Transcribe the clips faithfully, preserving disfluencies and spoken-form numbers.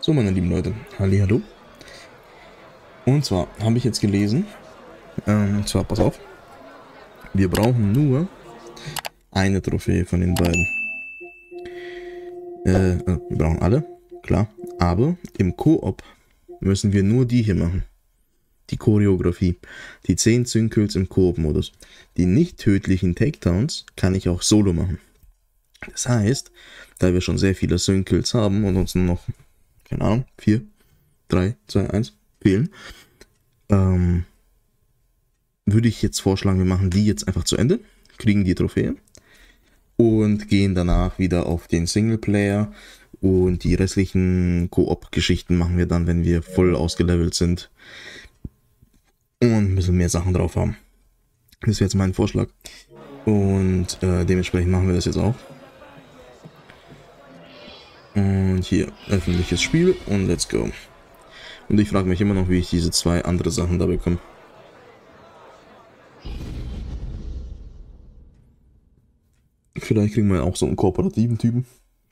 So, meine lieben Leute, hallihallo. Und zwar habe ich jetzt gelesen, ähm, und zwar, pass auf, wir brauchen nur eine Trophäe von den beiden. Äh, äh, wir brauchen alle, klar, aber im Koop müssen wir nur die hier machen. Die Choreografie, die zehn Zünkels im Koop-Modus. Die nicht tödlichen Takedowns kann ich auch solo machen. Das heißt, da wir schon sehr viele Zünkels haben und uns nur noch, keine Ahnung, vier, drei, zwei, eins fehlen, ähm, würde ich jetzt vorschlagen, wir machen die jetzt einfach zu Ende, kriegen die Trophäe und gehen danach wieder auf den Singleplayer und die restlichen Koop-Geschichten machen wir dann, wenn wir voll ausgelevelt sind und ein bisschen mehr Sachen drauf haben. Das wäre jetzt mein Vorschlag und äh, dementsprechend machen wir das jetzt auch. Und hier, öffentliches Spiel und let's go. Und ich frage mich immer noch, wie ich diese zwei andere Sachen da bekomme. Vielleicht kriegen wir auch so einen kooperativen Typen.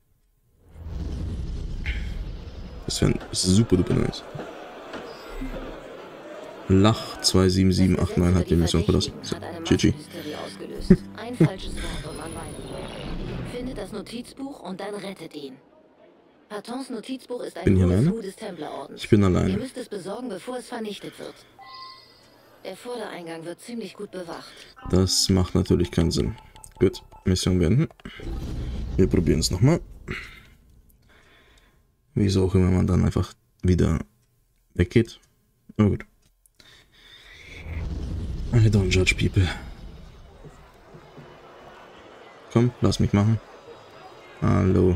Das wäre super duper nice. Lach zwei sieben sieben acht neun hat die Mission verlassen. So, G G. Ein falsches Wort und man weint. Findet das Notizbuch und dann rettet ihn. Patons Notizbuch ist ein Bin ich hohes alleine? Gut des Templerordens. Ich bin Ihr alleine. müsst es besorgen, bevor es vernichtet wird. Der Vordereingang wird ziemlich gut bewacht. Das macht natürlich keinen Sinn. Gut, Mission beenden. Wir probieren es nochmal. Wieso auch immer man dann einfach wieder weggeht. Aber gut. I don't judge people. Komm, lass mich machen. Hallo.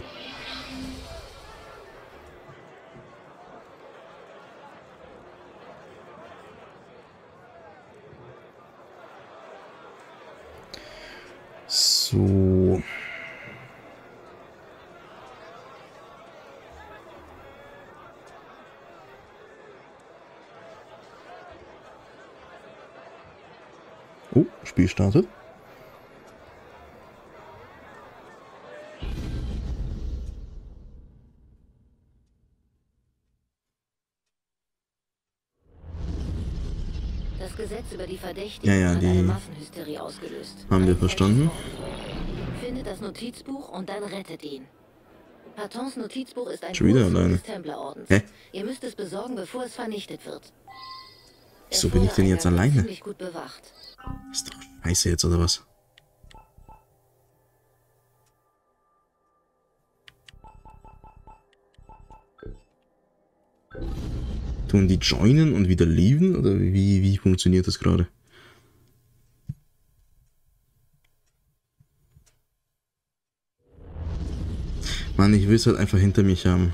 So. Oh, Spiel startet. Das Gesetz über die Verdächtigen Ja, ja, hat die eine Massenhysterie ausgelöst. haben wir Ein verstanden. falsches Wort. Findet das Notizbuch und dann rettet ihn. Patons Notizbuch ist ein Schon wieder hohes Gut alleine. des Templerordens. Hä? Ihr müsst es besorgen, bevor es vernichtet wird. Der Wieso bin ich denn jetzt Vordereingang wird alleine? ziemlich gut bewacht. Ist doch scheiße jetzt, oder was? Tun die joinen und wieder leaven? Oder wie, wie funktioniert das gerade? Mann, ich will es halt einfach hinter mich haben.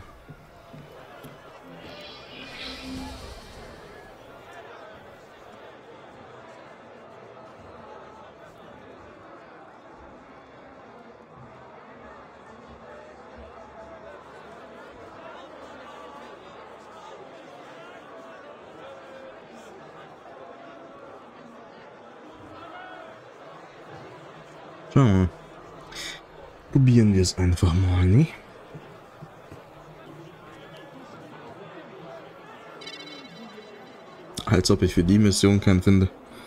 Schauen wir mal. Probieren wir es einfach mal, ne? Als ob ich für die Mission keinen finde.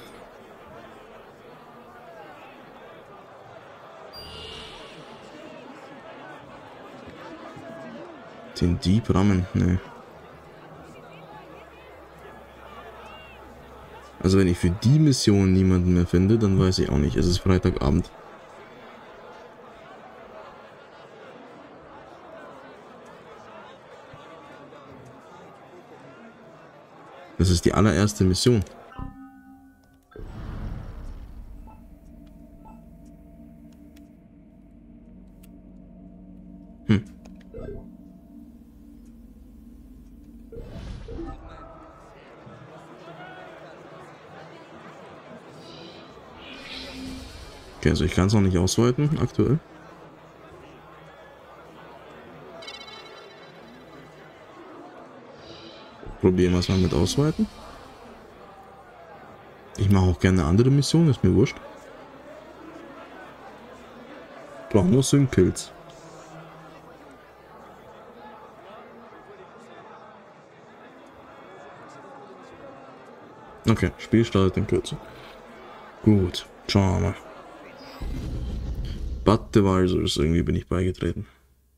Den Dieb rammen, ne. Also wenn ich für die Mission niemanden mehr finde, dann weiß ich auch nicht. Es ist Freitagabend. Das ist die allererste Mission. Hm. Okay, also ich kann es noch nicht ausweiten aktuell. Probieren wir es mal mit ausweiten. Ich mache auch gerne eine andere Mission, ist mir wurscht. Brauchen nur Sync-Kills. Okay, Spiel startet in Kürze. Gut, schauen wir mal. But Devisors, irgendwie bin ich beigetreten.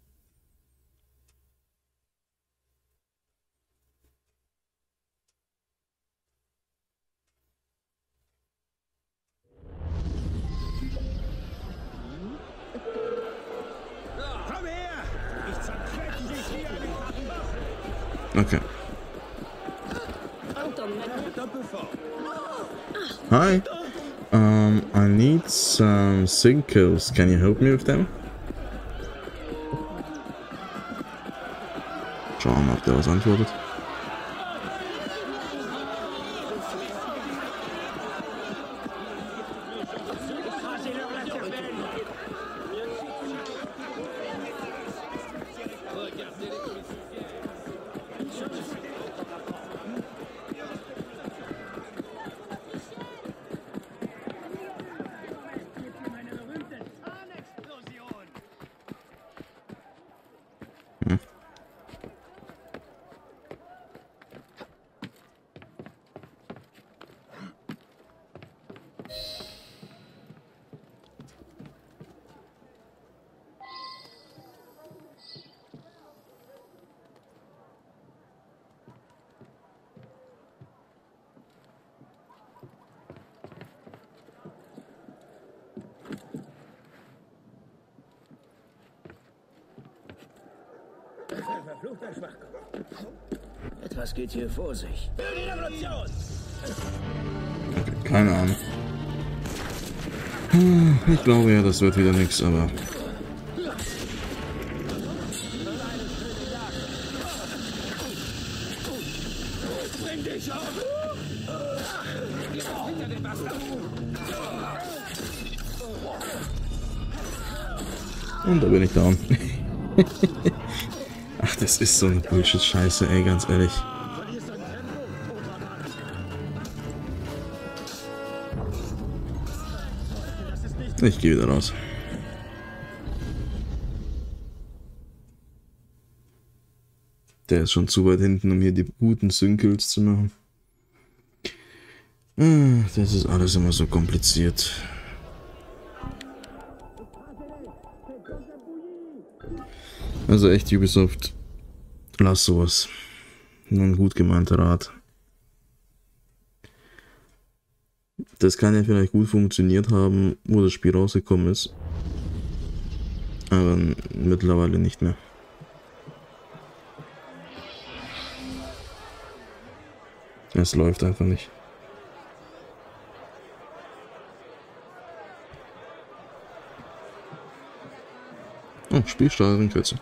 Okay. Hi. Um, I need some sinkholes. Can you help me with them? Schauen wir mal, ob der was antwortet. Hm. Verfluchter Schwachkopf. Etwas geht hier vor sich. Keine Ahnung. Ich glaube ja, das wird wieder nichts, aber... Und da bin ich down. Ach, das ist so eine Bullshit-Scheiße, ey, ganz ehrlich. Ich gehe wieder raus. Der ist schon zu weit hinten, um hier die guten Synkels zu machen. Das ist alles immer so kompliziert. Also echt, Ubisoft, lass sowas. Nur ein gut gemeinter Rat. Das kann ja vielleicht gut funktioniert haben, wo das Spiel rausgekommen ist. Aber mittlerweile nicht mehr. Es läuft einfach nicht. Oh, Spielstart in Kürze.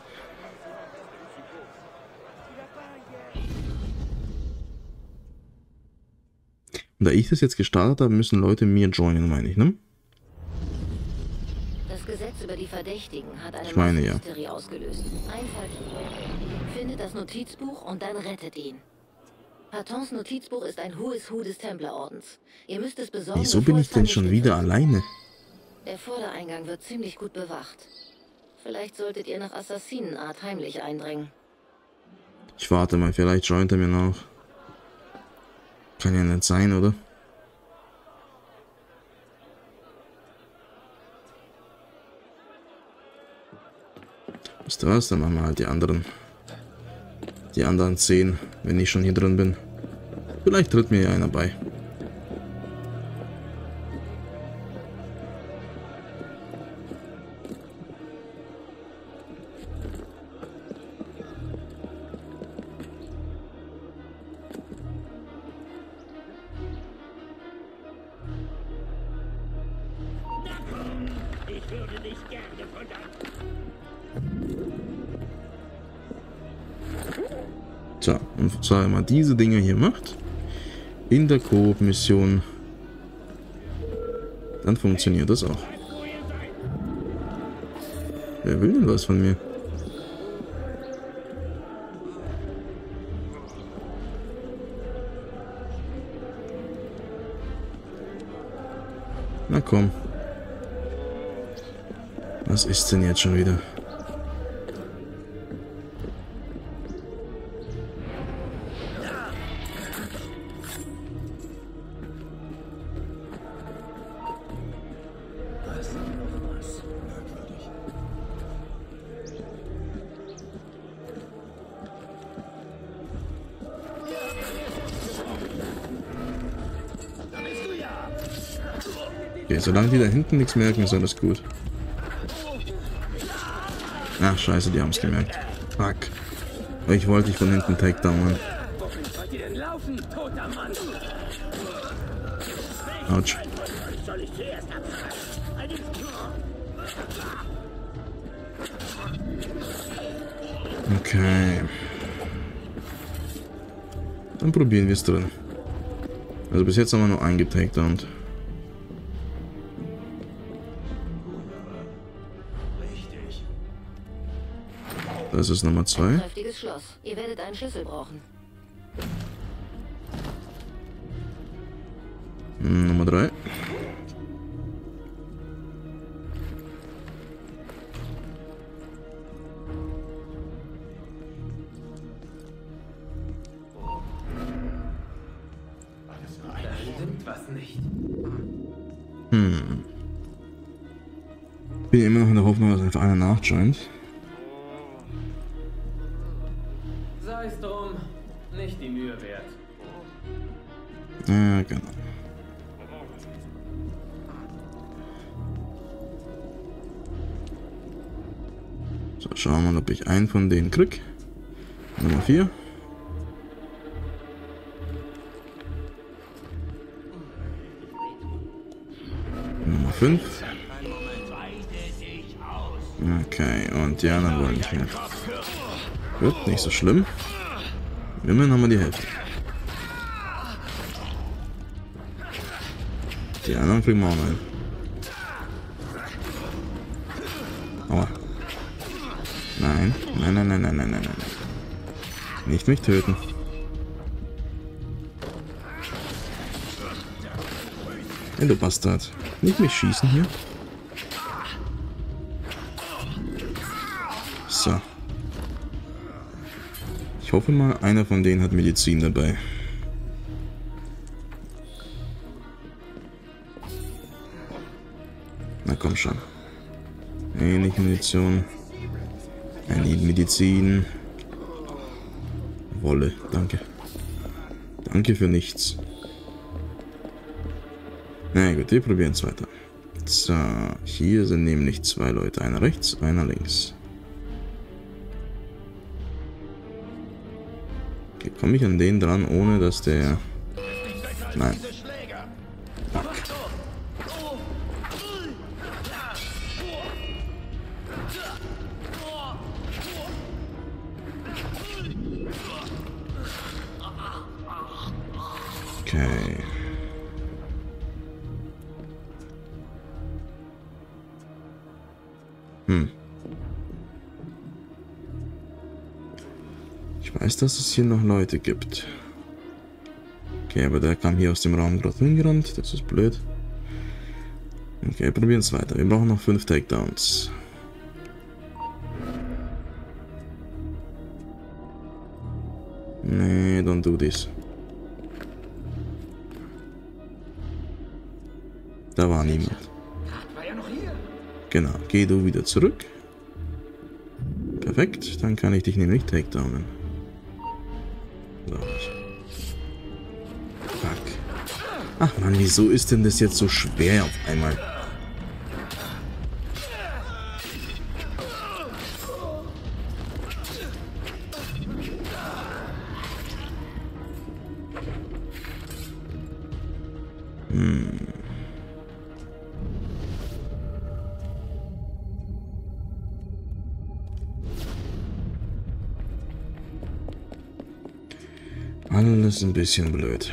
Da ich das jetzt gestartet habe, müssen Leute mir joinen, meine ich, ne? Das Gesetz über die Verdächtigen hat eine Ich meine, ja. Massenhysterie ausgelöst. Einfaltet. Findet das Notizbuch und dann rettet ihn. Patons Notizbuch ist ein Who is Who des Templerordens. Ihr müsst es besorgen. Wieso bin ich denn es schon wieder alleine? Der Vordereingang wird ziemlich gut bewacht. Vielleicht solltet ihr nach Assassinenart heimlich eindringen. Ich warte mal, vielleicht joint er mir noch. Kann ja nicht sein, oder? Wisst ihr was? Dann machen wir halt die anderen. Die anderen zehn, wenn ich schon hier drin bin. Vielleicht tritt mir ja einer bei. Ich würde dich gerne verdammt. So, und zwar, wenn man diese Dinge hier macht, in der Koop-Mission, dann funktioniert das auch. Wer will denn was von mir? Na komm. Was ist denn jetzt schon wieder? Okay, solange die da hinten nichts merken, ist alles gut. Ach, scheiße, die haben es gemerkt. Fuck. Ich wollte dich von hinten takedownen. Autsch. Okay. Dann probieren wir es drin. Also bis jetzt haben wir nur einen getakedownt. Das ist Nummer zwei. Kräftiges Schloss. Ihr werdet einen Schlüssel brauchen. Nummer drei. Hm. Bin immer noch in der Hoffnung, dass einfach einer nachjoint. Sei es drum, nicht die Mühe wert. Ja, genau. So, schauen wir mal, ob ich einen von denen krieg. Nummer vier. Nummer fünf. Okay, und die anderen wollen nicht mehr. Gut, nicht so schlimm. Immerhin haben wir die Hälfte. Die anderen kriegen wir auch noch hin. Aua. Nein, nein, nein, nein, nein, nein, nein, nein. Nicht mich töten. Hey, du Bastard. Nicht mich schießen hier. So. Ich hoffe mal, einer von denen hat Medizin dabei. Na komm schon. Nee, nicht Munition. I need Medizin. Wolle, danke. Danke für nichts. Na gut, wir probieren es weiter. So, hier sind nämlich zwei Leute. Einer rechts, einer links. Okay, komme ich an den dran, ohne dass der... Nein. Fuck. Okay. Hm. Ich weiß, dass es hier noch Leute gibt. Okay, aber der kam hier aus dem Raum gerade hingerannt. Das ist blöd. Okay, probieren es weiter. Wir brauchen noch fünf Takedowns. Nee, don't do this. Da war niemand. Genau, geh du wieder zurück. Perfekt, dann kann ich dich nämlich takedownen. So. Fuck. Ach man, wieso ist denn das jetzt so schwer auf einmal? Hm. Alles ein bisschen blöd.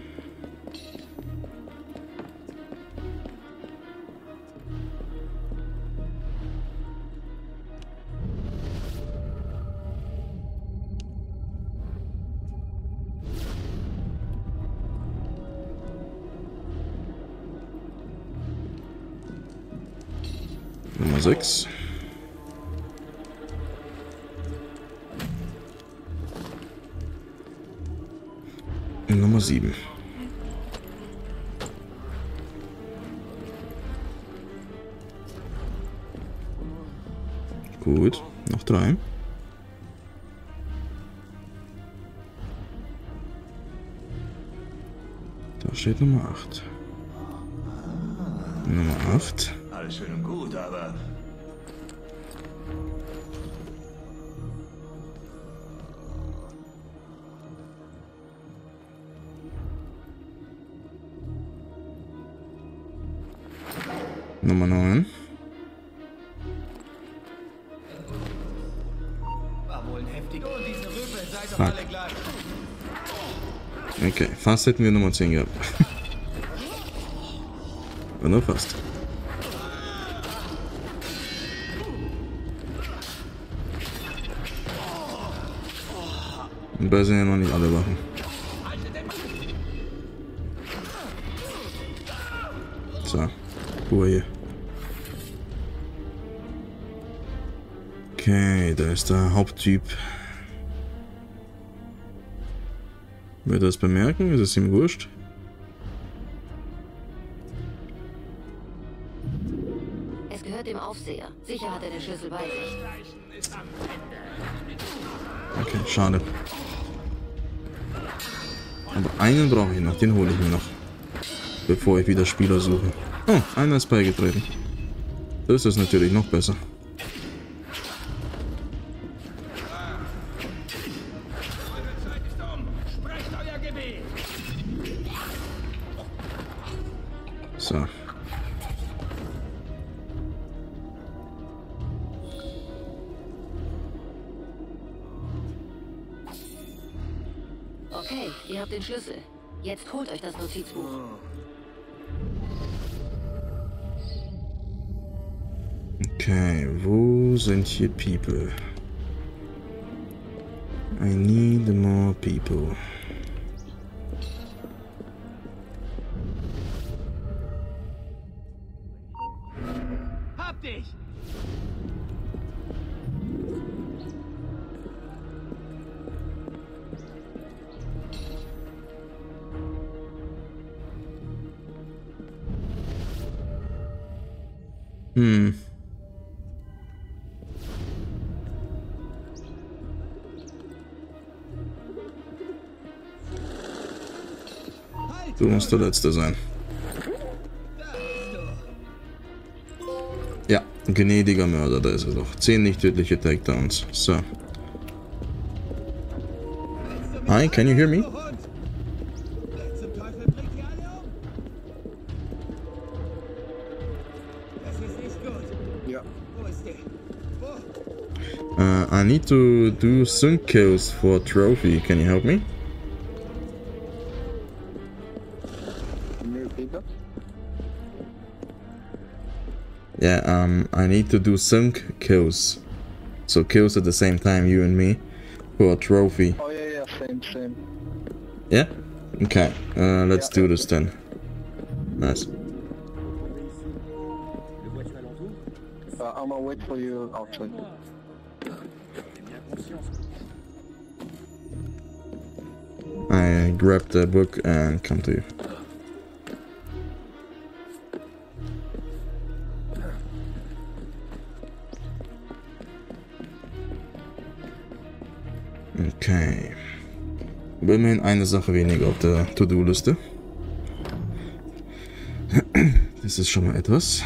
Nummer sechs. Nummer sieben. Gut, noch drei. Da steht Nummer acht. Nummer acht. Alles schön und gut, aber... Nummer neun. War wohl ein heftiger... Und diese Rüffel, seid doch Fuck. alle gleich. Okay, fast hätten wir Nummer zehn gehabt. War nur fast. Und da sind ja noch nicht alle Wachen. So, Ruhe hier. Okay, da ist der Haupttyp. Wird er das bemerken? Ist es ihm wurscht? Es gehört dem Aufseher. Sicher hat er den Schlüssel bei sich. Okay, schade. Aber einen brauche ich noch, den hole ich mir noch. Bevor ich wieder Spieler suche. Oh, einer ist beigetreten. Das ist natürlich noch besser. So. Okay, ihr habt den Schlüssel. Jetzt holt euch das Notizbuch. Okay, wo sind hier People? I need more people. Hab dich! Hm. Du musst der Letzte sein. Ja, gnädiger Mörder, da ist er doch. Zehn nicht tödliche Takedowns. So. Hi, can you hear me? Zum Teufel bringt ihr alle um! Das ist nicht gut. Ja. Wo ist der? Wo? Uh, I need to do sync kills for trophy. Can you help me? Yeah, um, I need to do sync kills. So kills at the same time, you and me, for a trophy. Oh yeah, yeah, same, same. Yeah? Okay, uh, let's do this then. Nice. Uh, I'm gonna wait for you outside. I grab the book and come to you. Okay. Immerhin eine Sache weniger auf der To-Do-Liste. Das ist schon mal etwas.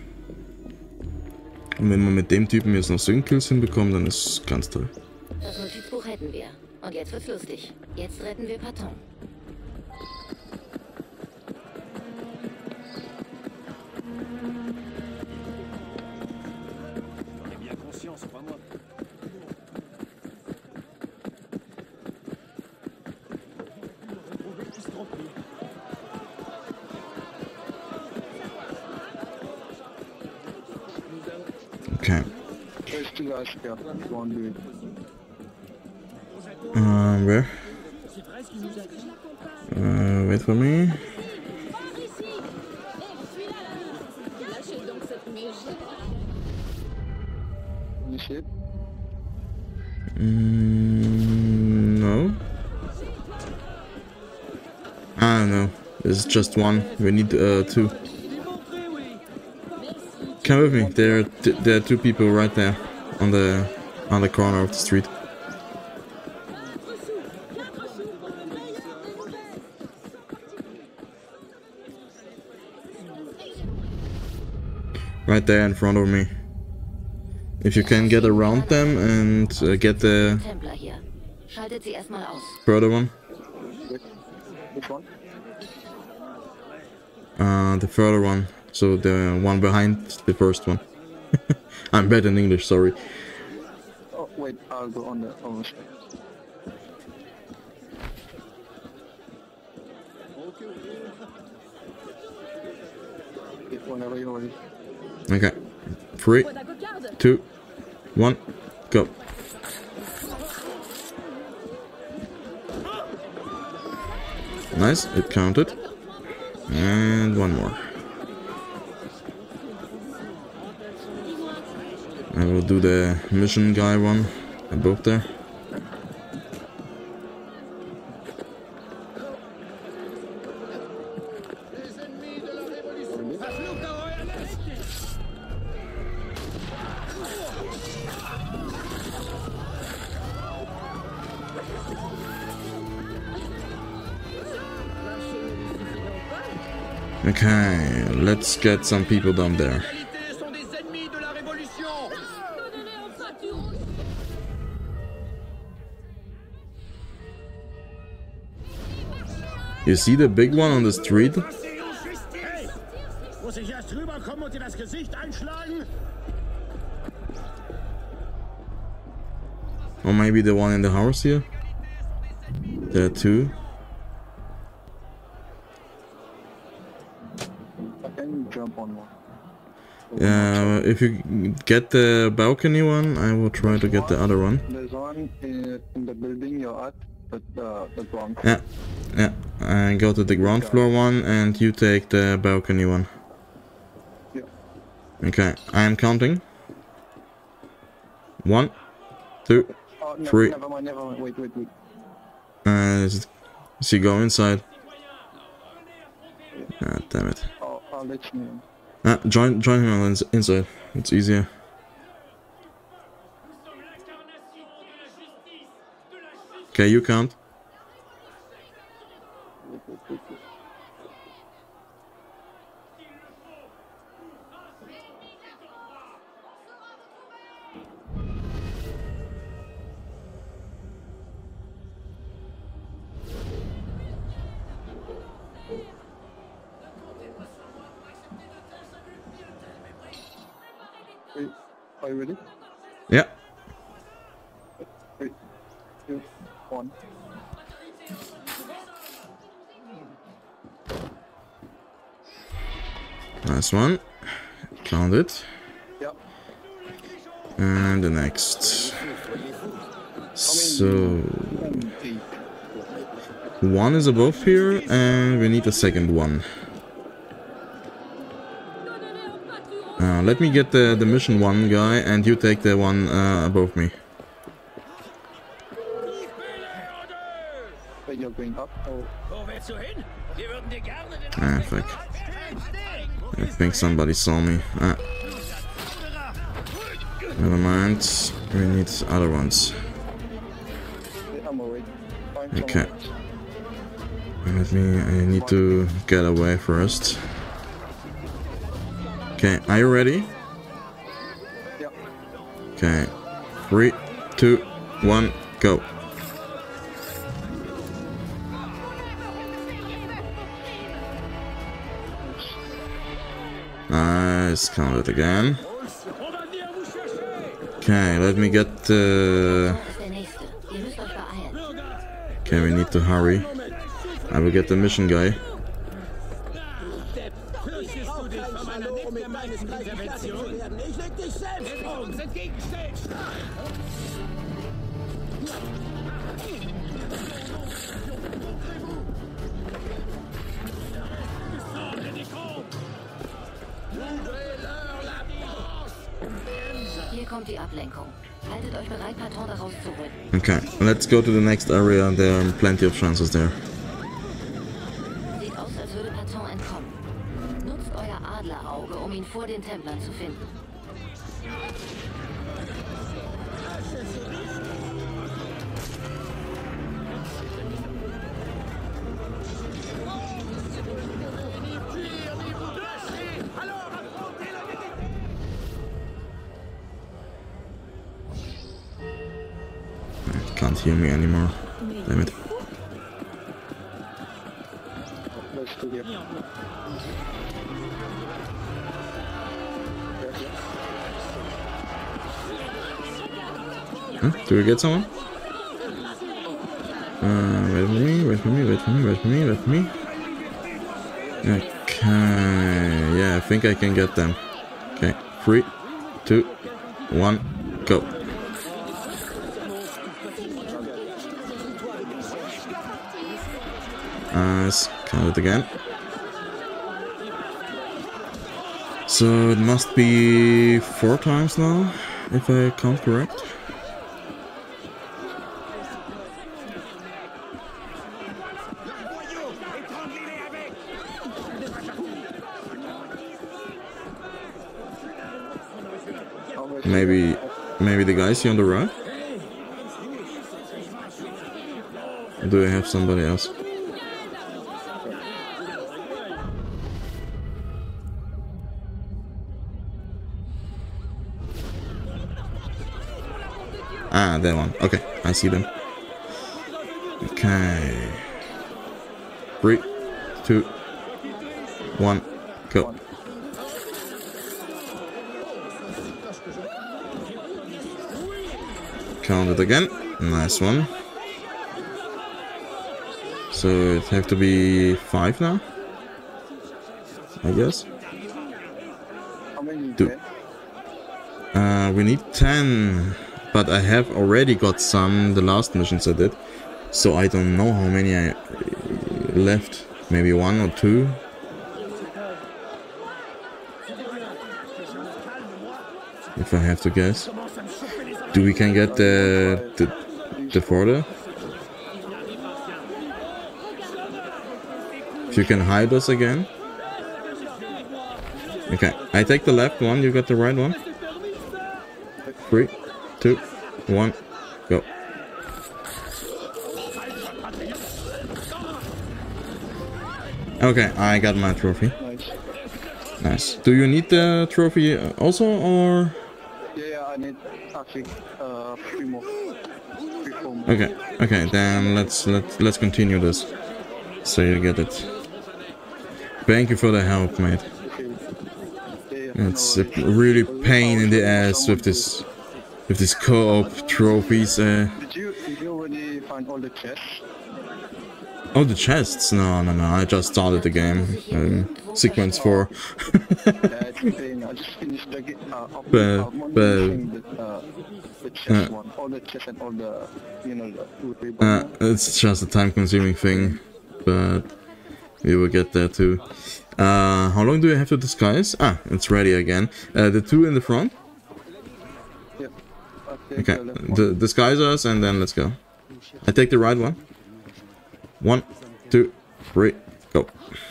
Und wenn man mit dem Typen jetzt noch Sync-Kills hinbekommt, dann ist es ganz toll. Das Notizbuch hätten wir. Und jetzt wird's lustig. Jetzt retten wir Patton. Okay. There's two guys here. One dude. Uh, where? Uh, wait for me. You see it? Mm, no. Ah, no. There's just one. We need uh, two. Come with me. There, are t there are two people right there, on the on the corner of the street. Right there in front of me. If you can get around them and uh, get the Templer hier. Schaltet sie erstmal aus. further one. Which one? Uh, the further one. So the one behind the first one. I'm bad in English, sorry. Oh, wait, I'll go on the on the side. Whenever you're ready. Okay. Three, two, one, go. Nice, it counted. And one more. I will do the mission guy one above there. Okay, let's get some people down there. You see the big one on the street? Or maybe the one in the house here? There are two. I can jump on one. Uh, if you get the balcony one, I will try to get the other one. There's one in, in the building you're at, but uh, the ground. Yeah, yeah. I go to the ground floor one, and you take the balcony one. Yeah. Okay, I am counting. One, two, Oh, no, three. Never mind, never mind. Wait, wait, wait. Uh, is he go inside? Ah, damn it. I'll, I'll let you know. Ah, join, join him on ins inside. It's easier. Okay, you count. Wait, wait, wait, wait. Wait, are you ready? Yeah. Three, two, one. Nice one. Count it. Yeah. And the next. So And eight. one is above here, and we need a second one. Uh, let me get the the mission one guy, and you take the one uh, above me. Wait, you're going up? Oh, Ah, fuck. I think somebody saw me. Ah. Never mind. We need other ones. wait, I'm already. Find Okay. someone else. Let me. I need to get away first. Okay, are you ready? Yeah. Okay. Three, two, one, go. Nice, count it again. Okay, let me get uh, Wo ist der nächste? Ihr müsst euch beeilen. okay, we need to hurry. I will get the mission guy. Hier kommt die Ablenkung. Haltet euch bereit, Patton daraus zu holen. Okay, let's go to the next area. There are plenty of chances there. Sieht aus, als würde Patton entkommen. Nutzt euer Adlerauge, um ihn vor den Templern zu finden. hear me anymore. Damn it. Let's do it. Huh? Do we get someone? Uh, wait for me, wait for me, wait for me, wait for me, wait for me. Okay, yeah, I think I can get them. Okay, three, two, one, go. Nice, count it again. So it must be four times now, if I count correct. Maybe, maybe the guys here on the right? Or do I have somebody else? Ah, that one. Okay, I see them. Okay. Three, two, one, go. Count it again. Nice one. So it have to be five now, I guess. How many? Two. Uh, we need ten, but I have already got some the last missions I did, so I don't know how many I left. Maybe one or two. If I have to guess. Do we can get the the the border? If you can hide us again. Okay, I take the left one, you got the right one. Three, two, one, go. Okay, I got my trophy. Nice. Do you need the trophy also, or? Yeah, yeah, I need, I think, uh, three more. Three, four more. Okay, okay, then let's let's let's continue this. So you get it. Thank you for the help, mate. Okay. Yeah, yeah, It's no a worries. really pain in the ass with this with this co-op trophies. Uh, Did you, did you already find all the chests? oh, the chests? No, no, no. I just started the game. Um, sequence four. Yeah, it's the thing. I just finished the game. Uh, I'm, But- I'm only but- missing the, uh, the chest one. All the chests and all the, you know, the two, three, Uh, it's just a time-consuming thing, but we will get there too. Uh, how long do you have to disguise? Ah, it's ready again. Uh, the two in the front. Yeah. I take Okay, the left one. the disguise us and then let's go. I take the right one. One, two, three, go.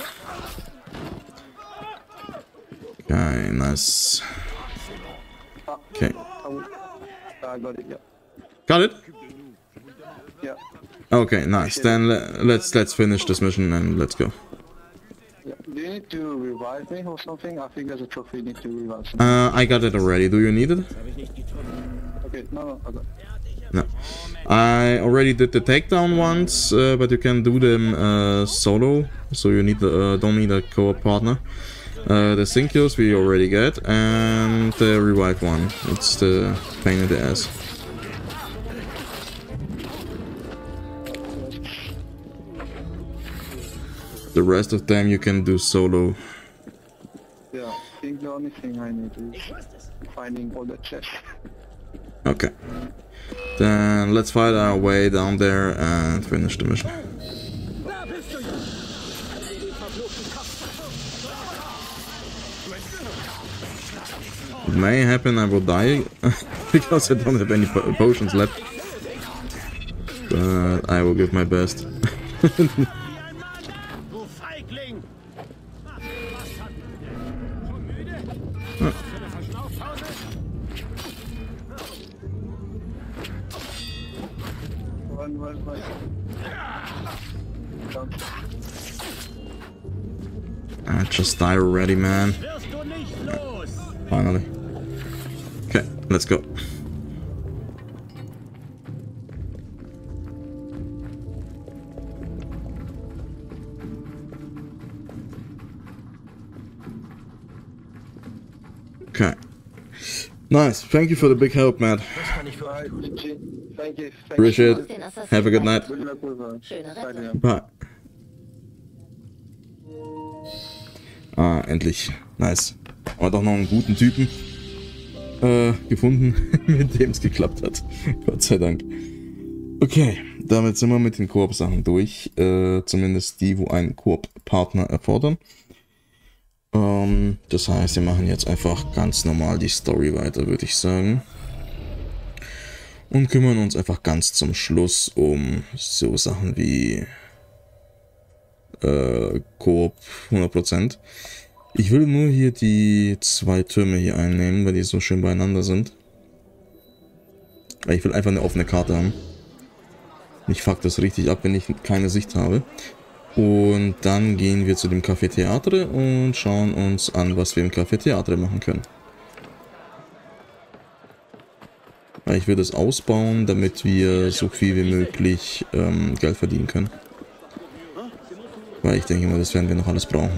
Okay, nice. Okay, I will- I got it, yeah. got it. Yeah. Okay, nice. Then le let's let's finish this mission and let's go. Yeah. Do you need to revive me or something? I think there's a trophy you need to revive something. Uh, I got it already. Do you need it? Okay, no, no, I got it. No. I already did the takedown once, uh, but you can do them uh, solo, so you need uh, don't need a co-op partner. Uh, the sync kills we already get, and the revive one. It's the pain in the ass. The rest of them you can do solo. Yeah, I think the only thing I need is finding all the chests. Okay. Then let's fight our way down there and finish the mission. It may happen I will die because I don't have any po potions left. But I will give my best. Run, run, run. Down. I just die already, man. Finally. Okay, let's go. Okay. Nice. Thank you for the big help, Matt. Was kann ich für euch tun? Thank you. Thank you. Appreciate it. Have a good night. Schöne Rette. Bye. Ah, endlich. Nice. Aber doch noch einen guten Typen äh, gefunden, mit dem es geklappt hat. Gott sei Dank. Okay, damit sind wir mit den Koop-Sachen durch. Äh, zumindest die, wo einen Koop-Partner erfordern. Ähm, das heißt, wir machen jetzt einfach ganz normal die Story weiter, würde ich sagen. Und kümmern uns einfach ganz zum Schluss um so Sachen wie äh, Koop hundert Prozent. Ich will nur hier die zwei Türme hier einnehmen, weil die so schön beieinander sind. Weil ich will einfach eine offene Karte haben. Mich fuckt das richtig ab, wenn ich keine Sicht habe. Und dann gehen wir zu dem Café Theatre und schauen uns an, was wir im Café Theatre machen können. Weil ich will das ausbauen, damit wir so viel wie möglich ähm, Geld verdienen können. Weil ich denke mal, das werden wir noch alles brauchen.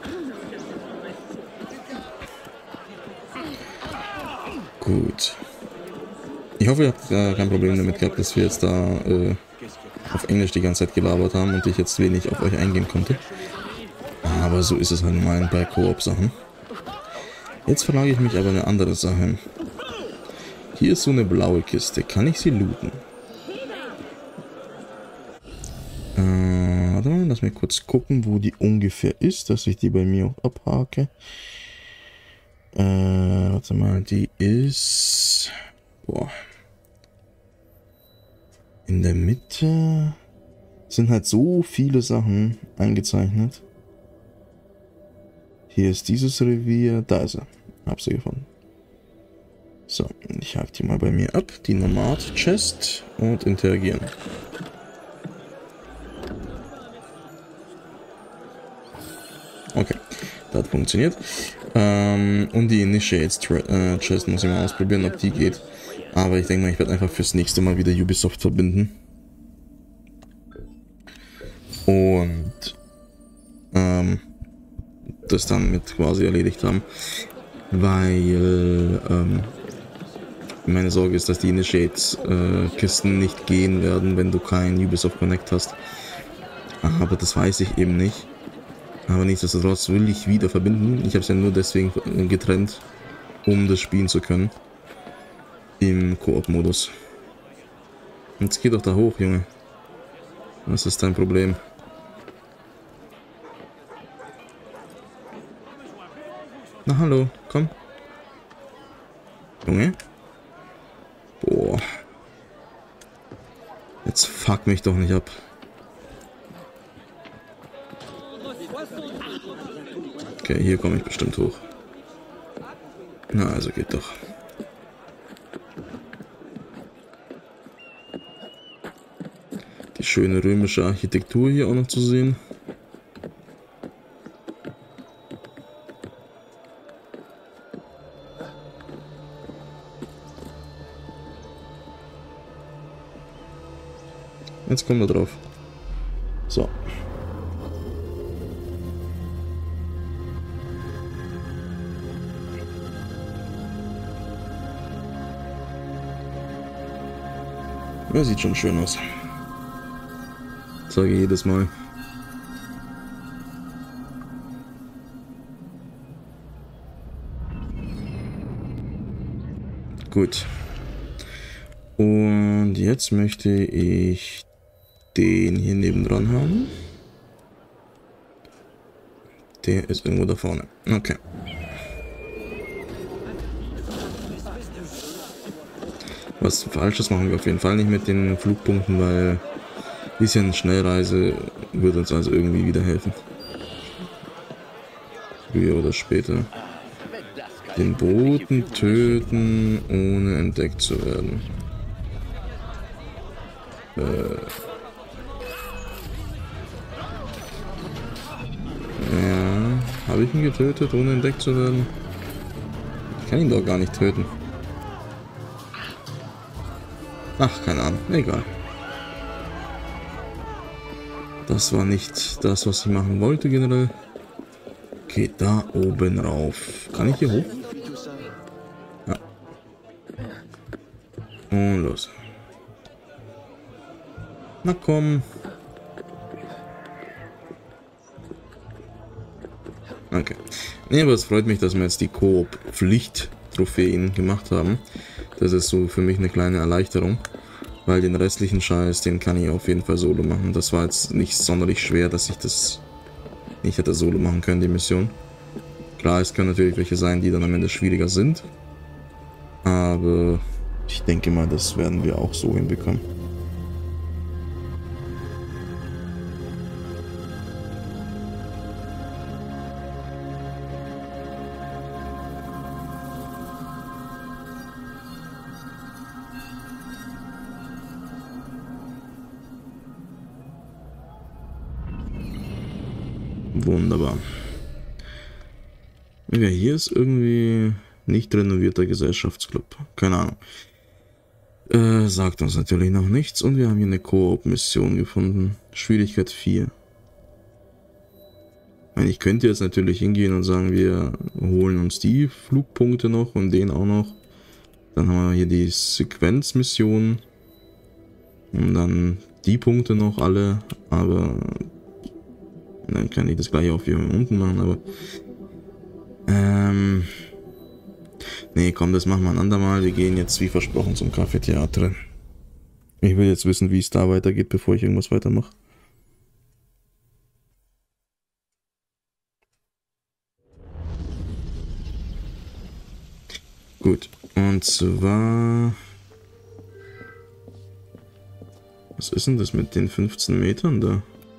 Gut. Ich hoffe, ihr habt äh, kein Problem damit gehabt, dass wir jetzt da äh, auf Englisch die ganze Zeit gelabert haben und ich jetzt wenig auf euch eingehen konnte. Aber so ist es halt mal bei Koop-Sachen. Jetzt frage ich mich aber eine andere Sache. Hier ist so eine blaue Kiste. Kann ich sie looten? Äh, warte mal, lass mich kurz gucken, wo die ungefähr ist, dass ich die bei mir auch abhake. Äh, warte mal, die ist... Boah. In der Mitte sind halt so viele Sachen eingezeichnet. Hier ist dieses Revier, da ist er. Hab sie gefunden. So, ich hake die mal bei mir ab. Die Nomad-Chest und interagieren. Okay, das hat funktioniert. Ähm, und die Initiates-Chest muss ich mal ausprobieren, ob die geht. Aber ich denke mal, ich werde einfach fürs nächste Mal wieder Ubisoft verbinden. Und ähm, das dann mit quasi erledigt haben. Weil ähm, meine Sorge ist, dass die Initiates-Kisten äh, nicht gehen werden, wenn du keinen Ubisoft Connect hast. Aber das weiß ich eben nicht. Aber nichtsdestotrotz will ich wieder verbinden. Ich habe es ja nur deswegen getrennt, um das spielen zu können. Im Koop-Modus. Jetzt geh doch da hoch, Junge. Was ist dein Problem? Na hallo, komm. Junge. Boah. Jetzt fuck mich doch nicht ab. Okay, hier komme ich bestimmt hoch. Na, also geht doch. Die schöne römische Architektur hier auch noch zu sehen. Jetzt kommen wir drauf. So. Ja, sieht schon schön aus. Sage ich jedes Mal. Gut. Und jetzt möchte ich den hier nebendran haben. Der ist irgendwo da vorne. Okay. Was Falsches machen wir auf jeden Fall nicht mit den Flugpunkten, weil ein bisschen Schnellreise wird uns also irgendwie wieder helfen. Früher oder später. Den Boten töten, ohne entdeckt zu werden. Äh. Ja, habe ich ihn getötet, ohne entdeckt zu werden? Ich kann ihn doch gar nicht töten. Ach, keine Ahnung, egal. Das war nicht das, was ich machen wollte generell. Okay, da oben rauf. Kann ich hier hoch? Und los. Na komm. Okay. Nee, aber es freut mich, dass wir jetzt die Koop-Pflicht-Trophäen gemacht haben. Das ist so für mich eine kleine Erleichterung. Weil den restlichen Scheiß, den kann ich auf jeden Fall solo machen. Das war jetzt nicht sonderlich schwer, dass ich das nicht hätte solo machen können, die Mission. Klar, es können natürlich welche sein, die dann am Ende schwieriger sind. Aber ich denke mal, das werden wir auch so hinbekommen. Wunderbar. Ja, hier ist irgendwie nicht renovierter Gesellschaftsclub. Keine Ahnung. Äh, sagt uns natürlich noch nichts. Und wir haben hier eine Koop-Mission gefunden. Schwierigkeit vier. Ich könnte jetzt natürlich hingehen und sagen, wir holen uns die Flugpunkte noch und den auch noch. Dann haben wir hier die Sequenzmission. Und dann die Punkte noch alle. Aber dann kann ich das gleiche auch hier unten machen, aber ähm, nee, komm, das machen wir ein andermal. Wir gehen jetzt wie versprochen zum Café Theatre. Ich will jetzt wissen, wie es da weitergeht, bevor ich irgendwas weitermache. Gut, und zwar... Was ist denn das mit den fünfzehn Metern da?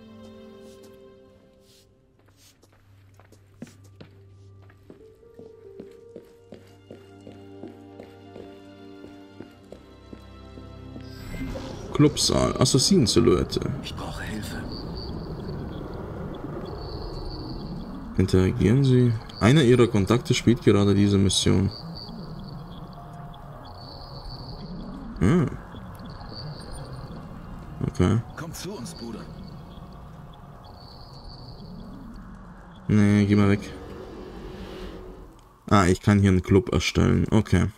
Clubsaal, Assassinen-Silhouette. Ich brauche Hilfe. Interagieren Sie. Einer Ihrer Kontakte spielt gerade diese Mission. Ah. Okay. Komm zu uns, Bruder. Nee, geh mal weg. Ah, ich kann hier einen Club erstellen. Okay.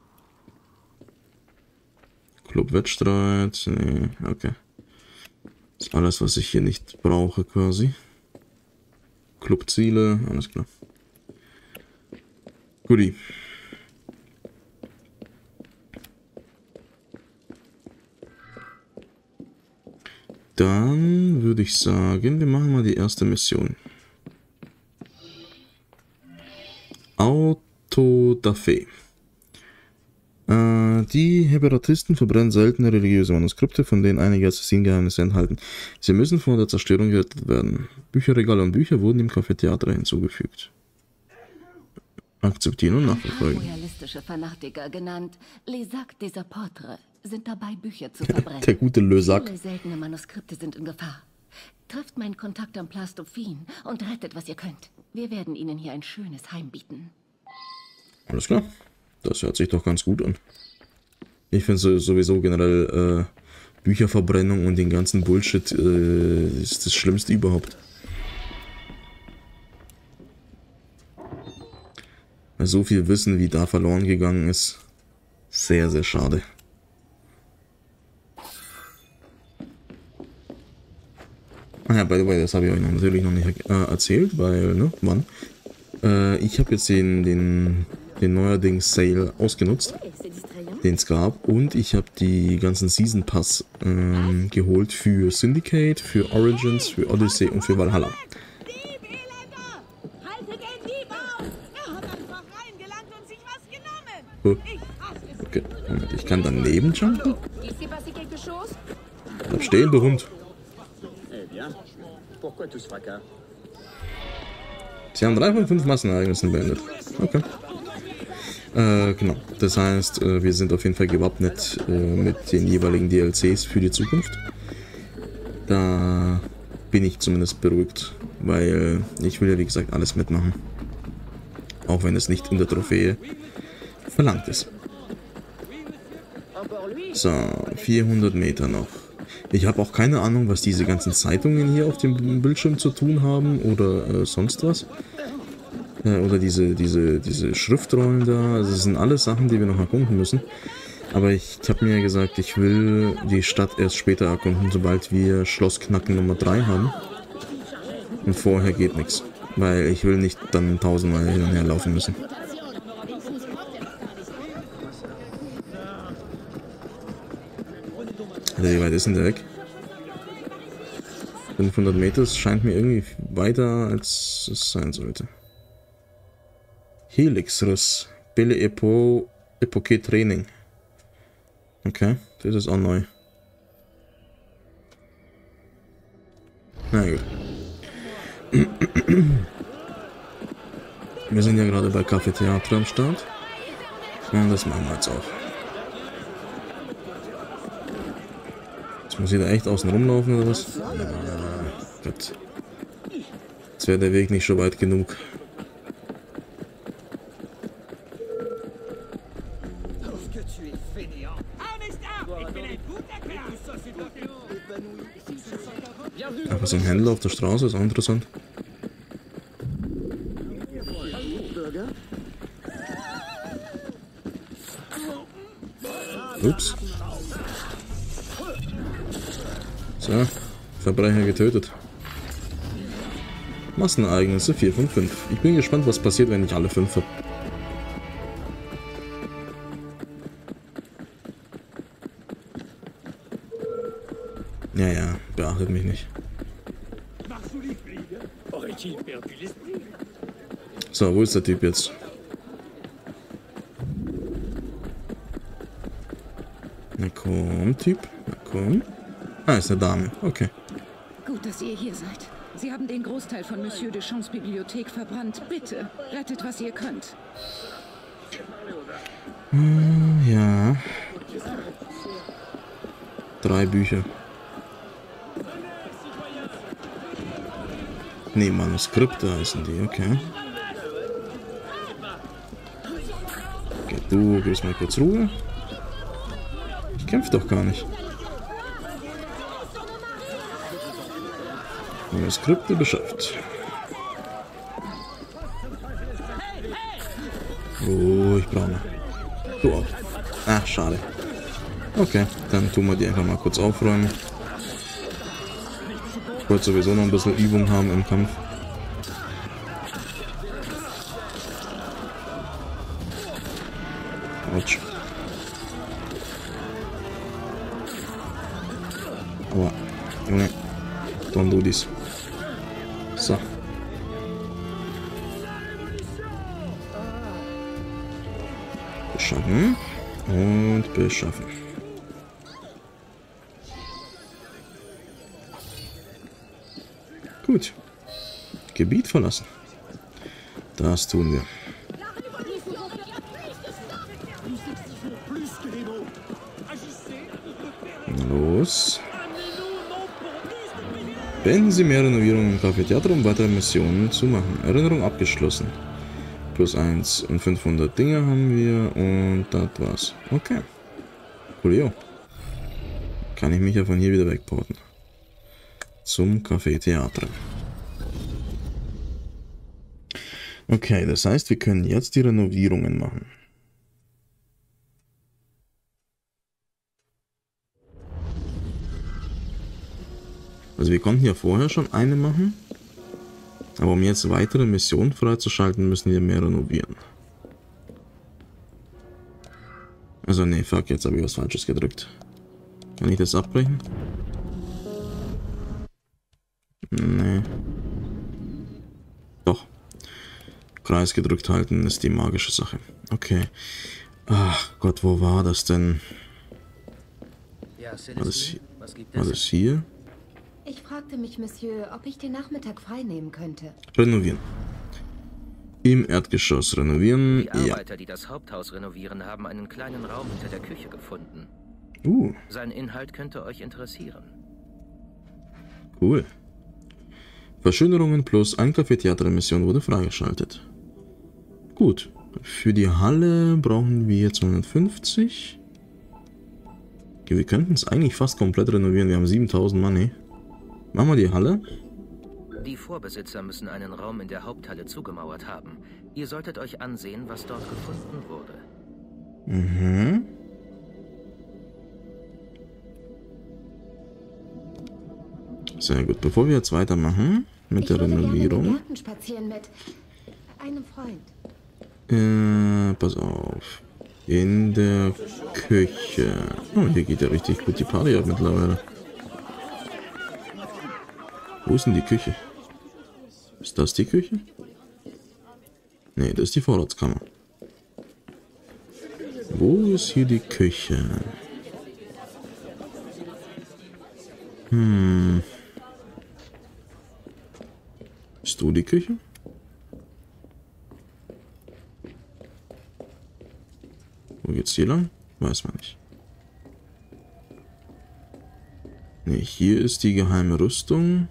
Club-Wettstreit. Nee, okay. Das ist alles, was ich hier nicht brauche, quasi. Clubziele, alles klar. Guti. Dann würde ich sagen, wir machen mal die erste Mission. Auto da Fe. Äh, die Heberatisten verbrennen seltene religiöse Manuskripte, von denen einige Assassinengeheimnisse enthalten. Sie müssen vor der Zerstörung gerettet werden. Bücherregale und Bücher wurden im Café Theatre hinzugefügt. Akzeptieren und nachverfolgen. Realistische Fanatiker, genannt Les Sacs des Apôtres, sind dabei, Bücher zu verbrennen. Der gute Le Sac. Viele seltene Manuskripte sind in Gefahr. Trefft meinen Kontakt am Place Dauphine und rettet, was ihr könnt. Wir werden ihnen hier ein schönes Heim bieten. Alles klar. Das hört sich doch ganz gut an. Ich finde sowieso generell äh, Bücherverbrennung und den ganzen Bullshit äh, ist das Schlimmste überhaupt. So viel Wissen, wie da verloren gegangen ist. Sehr, sehr schade. Ah ja, by the way, das habe ich euch noch natürlich noch nicht äh, erzählt, weil, ne, wann? Äh, ich habe jetzt den, den, den neuerdings Sale ausgenutzt, den es gab, und ich habe die ganzen Season Pass ähm, geholt für Syndicate, für Origins, für Odyssey und für Valhalla. Oh. Okay, Moment, ich kann daneben jumpen? Bleib stehen, du Hund. Sie haben drei von fünf Massenereignissen beendet. Okay. Äh, genau. Das heißt, äh, wir sind auf jeden Fall gewappnet äh, mit den jeweiligen D L Cs für die Zukunft. Da bin ich zumindest beruhigt, weil ich will ja wie gesagt alles mitmachen. Auch wenn es nicht in der Trophäe verlangt ist. So, vierhundert Meter noch. Ich habe auch keine Ahnung, was diese ganzen Zeitungen hier auf dem Bildschirm zu tun haben oder äh, sonst was. Äh, oder diese, diese, diese Schriftrollen da. Also das sind alles Sachen, die wir noch erkunden müssen. Aber ich, ich habe mir gesagt, ich will die Stadt erst später erkunden, sobald wir Schlossknacken Nummer drei haben. Und vorher geht nichts. Weil ich will nicht dann tausendmal hin und her laufen müssen. Also wie weit ist denn der weg? fünfhundert Meter, das scheint mir irgendwie weiter, als es sein sollte. Helixriss. Belle Epo Epoche Training. Okay, das ist auch neu. Na gut. Wir sind ja gerade bei Café Theater am Start. Und das machen wir jetzt auch. Jetzt muss ich da echt außen rumlaufen oder was? Ja, Gott. Jetzt wäre der Weg nicht schon weit genug. Aber so ein Händler auf der Straße ist auch interessant. Ups. So, Verbrecher getötet. Massenereignisse vier von fünf. Ich bin gespannt, was passiert, wenn ich alle fünf habe. Ja, ja, beachtet mich nicht. So, wo ist der Typ jetzt? Na komm, Typ. Na komm. Ah, ist eine Dame. Okay. Gut, dass ihr hier seid. Sie haben den Großteil von Monsieur Deschamps Bibliothek verbrannt. Bitte, rettet, was ihr könnt. Hm, ja. Drei Bücher. Nee, Manuskripte heißen die, okay. Okay, du gehst mal kurz Ruhe. Ich kämpfe doch gar nicht. Manuskripte beschafft. Oh, ich brauche noch. Du auch. Ach, schade. Okay, dann tun wir die einfach mal kurz aufräumen. Ich wollte sowieso noch ein bisschen Übung haben im Kampf. Autsch. Aua. Junge. Don't do this. So. Beschaffen. Und beschaffen. Gut. Gebiet verlassen. Das tun wir. Los. Beenden Sie mehr Renovierungen im Café Theater, um weitere Missionen zu machen. Erinnerung abgeschlossen. Plus eins und fünfhundert Dinge haben wir und das war's. Okay. Coolio. Kann ich mich ja von hier wieder wegporten. Zum Café Theater. Okay, das heißt, wir können jetzt die Renovierungen machen. Also wir konnten ja vorher schon eine machen. Aber um jetzt weitere Missionen freizuschalten, müssen wir mehr renovieren. Also nee, fuck, jetzt habe ich was Falsches gedrückt. Kann ich das abbrechen? Nee. Doch. Kreis gedrückt halten ist die magische Sache. Okay. Ach Gott, wo war das denn? War das, war das hier? Ich fragte mich, Monsieur, ob ich den Nachmittag frei nehmen könnte. Renovieren. Im Erdgeschoss renovieren. Die Arbeiter, ja. die das Haupthaus renovieren, haben einen kleinen Raum hinter der Küche gefunden. Uh. Sein Inhalt könnte euch interessieren. Cool. Verschönerungen plus ein Café-Theater-Mission wurde freigeschaltet. Gut. Für die Halle brauchen wir zweihundertfünfzig. Okay, wir könnten es eigentlich fast komplett renovieren. Wir haben siebentausend Money. Machen wir die Halle. Die Vorbesitzer müssen einen Raum in der Haupthalle zugemauert haben. Ihr solltet euch ansehen, was dort gefunden wurde. Mhm. Sehr gut. Bevor wir jetzt weitermachen mit ich der Renovierung. Gerne in den Garten spazieren mit einem Freund. Äh, pass auf. In der Küche. Oh, hier geht ja richtig gut die Party ab mittlerweile. Wo ist denn die Küche? Ist das die Küche? Nee, das ist die Vorratskammer. Wo ist hier die Küche? Hm. Bist du die Küche? Wo geht's hier lang? Weiß man nicht. Ne, hier ist die geheime Rüstung.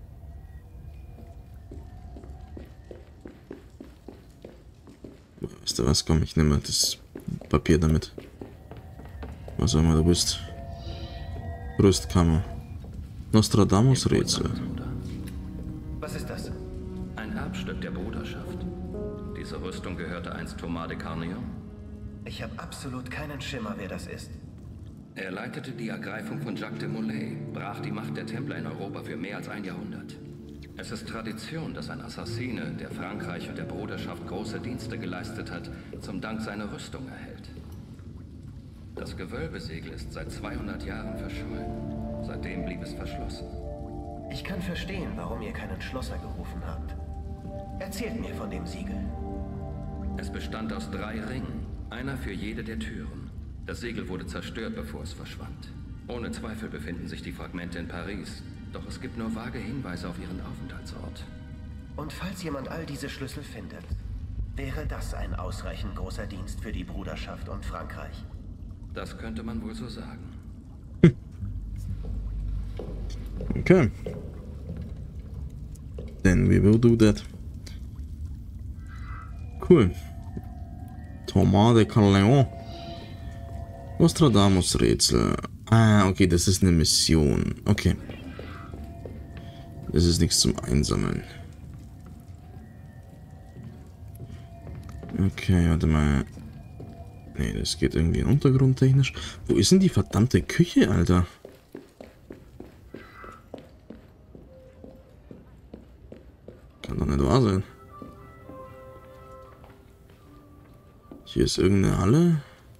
Weißt du was? Komm, ich nehme das Papier damit. Was auch immer du bist. Rüstkammer. Nostradamus Rätsel. Was ist das? Ein Erbstück der Bruderschaft. Diese Rüstung gehörte einst Thomas de Carnion. Ich habe absolut keinen Schimmer, wer das ist. Er leitete die Ergreifung von Jacques de Molay, brach die Macht der Templer in Europa für mehr als ein Jahrhundert. Es ist Tradition, dass ein Assassine, der Frankreich und der Bruderschaft große Dienste geleistet hat, zum Dank seine Rüstung erhält. Das Gewölbesegel ist seit zweihundert Jahren verschollen. Seitdem blieb es verschlossen. Ich kann verstehen, warum ihr keinen Schlosser gerufen habt. Erzählt mir von dem Siegel. Es bestand aus drei Ringen, einer für jede der Türen. Das Segel wurde zerstört, bevor es verschwand. Ohne Zweifel befinden sich die Fragmente in Paris, doch es gibt nur vage Hinweise auf ihren Aufenthaltsort. Und falls jemand all diese Schlüssel findet, wäre das ein ausreichend großer Dienst für die Bruderschaft und Frankreich? Das könnte man wohl so sagen. Okay. Then we will do that. Cool. Thomas de Carnion. Nostradamus Rätsel. Ah, okay, das ist eine Mission. Okay. Das ist nichts zum Einsammeln. Okay, warte mal. Nee, das geht irgendwie untergrundtechnisch. Wo ist denn die verdammte Küche, Alter? Kann doch nicht wahr sein. Hier ist irgendeine Halle.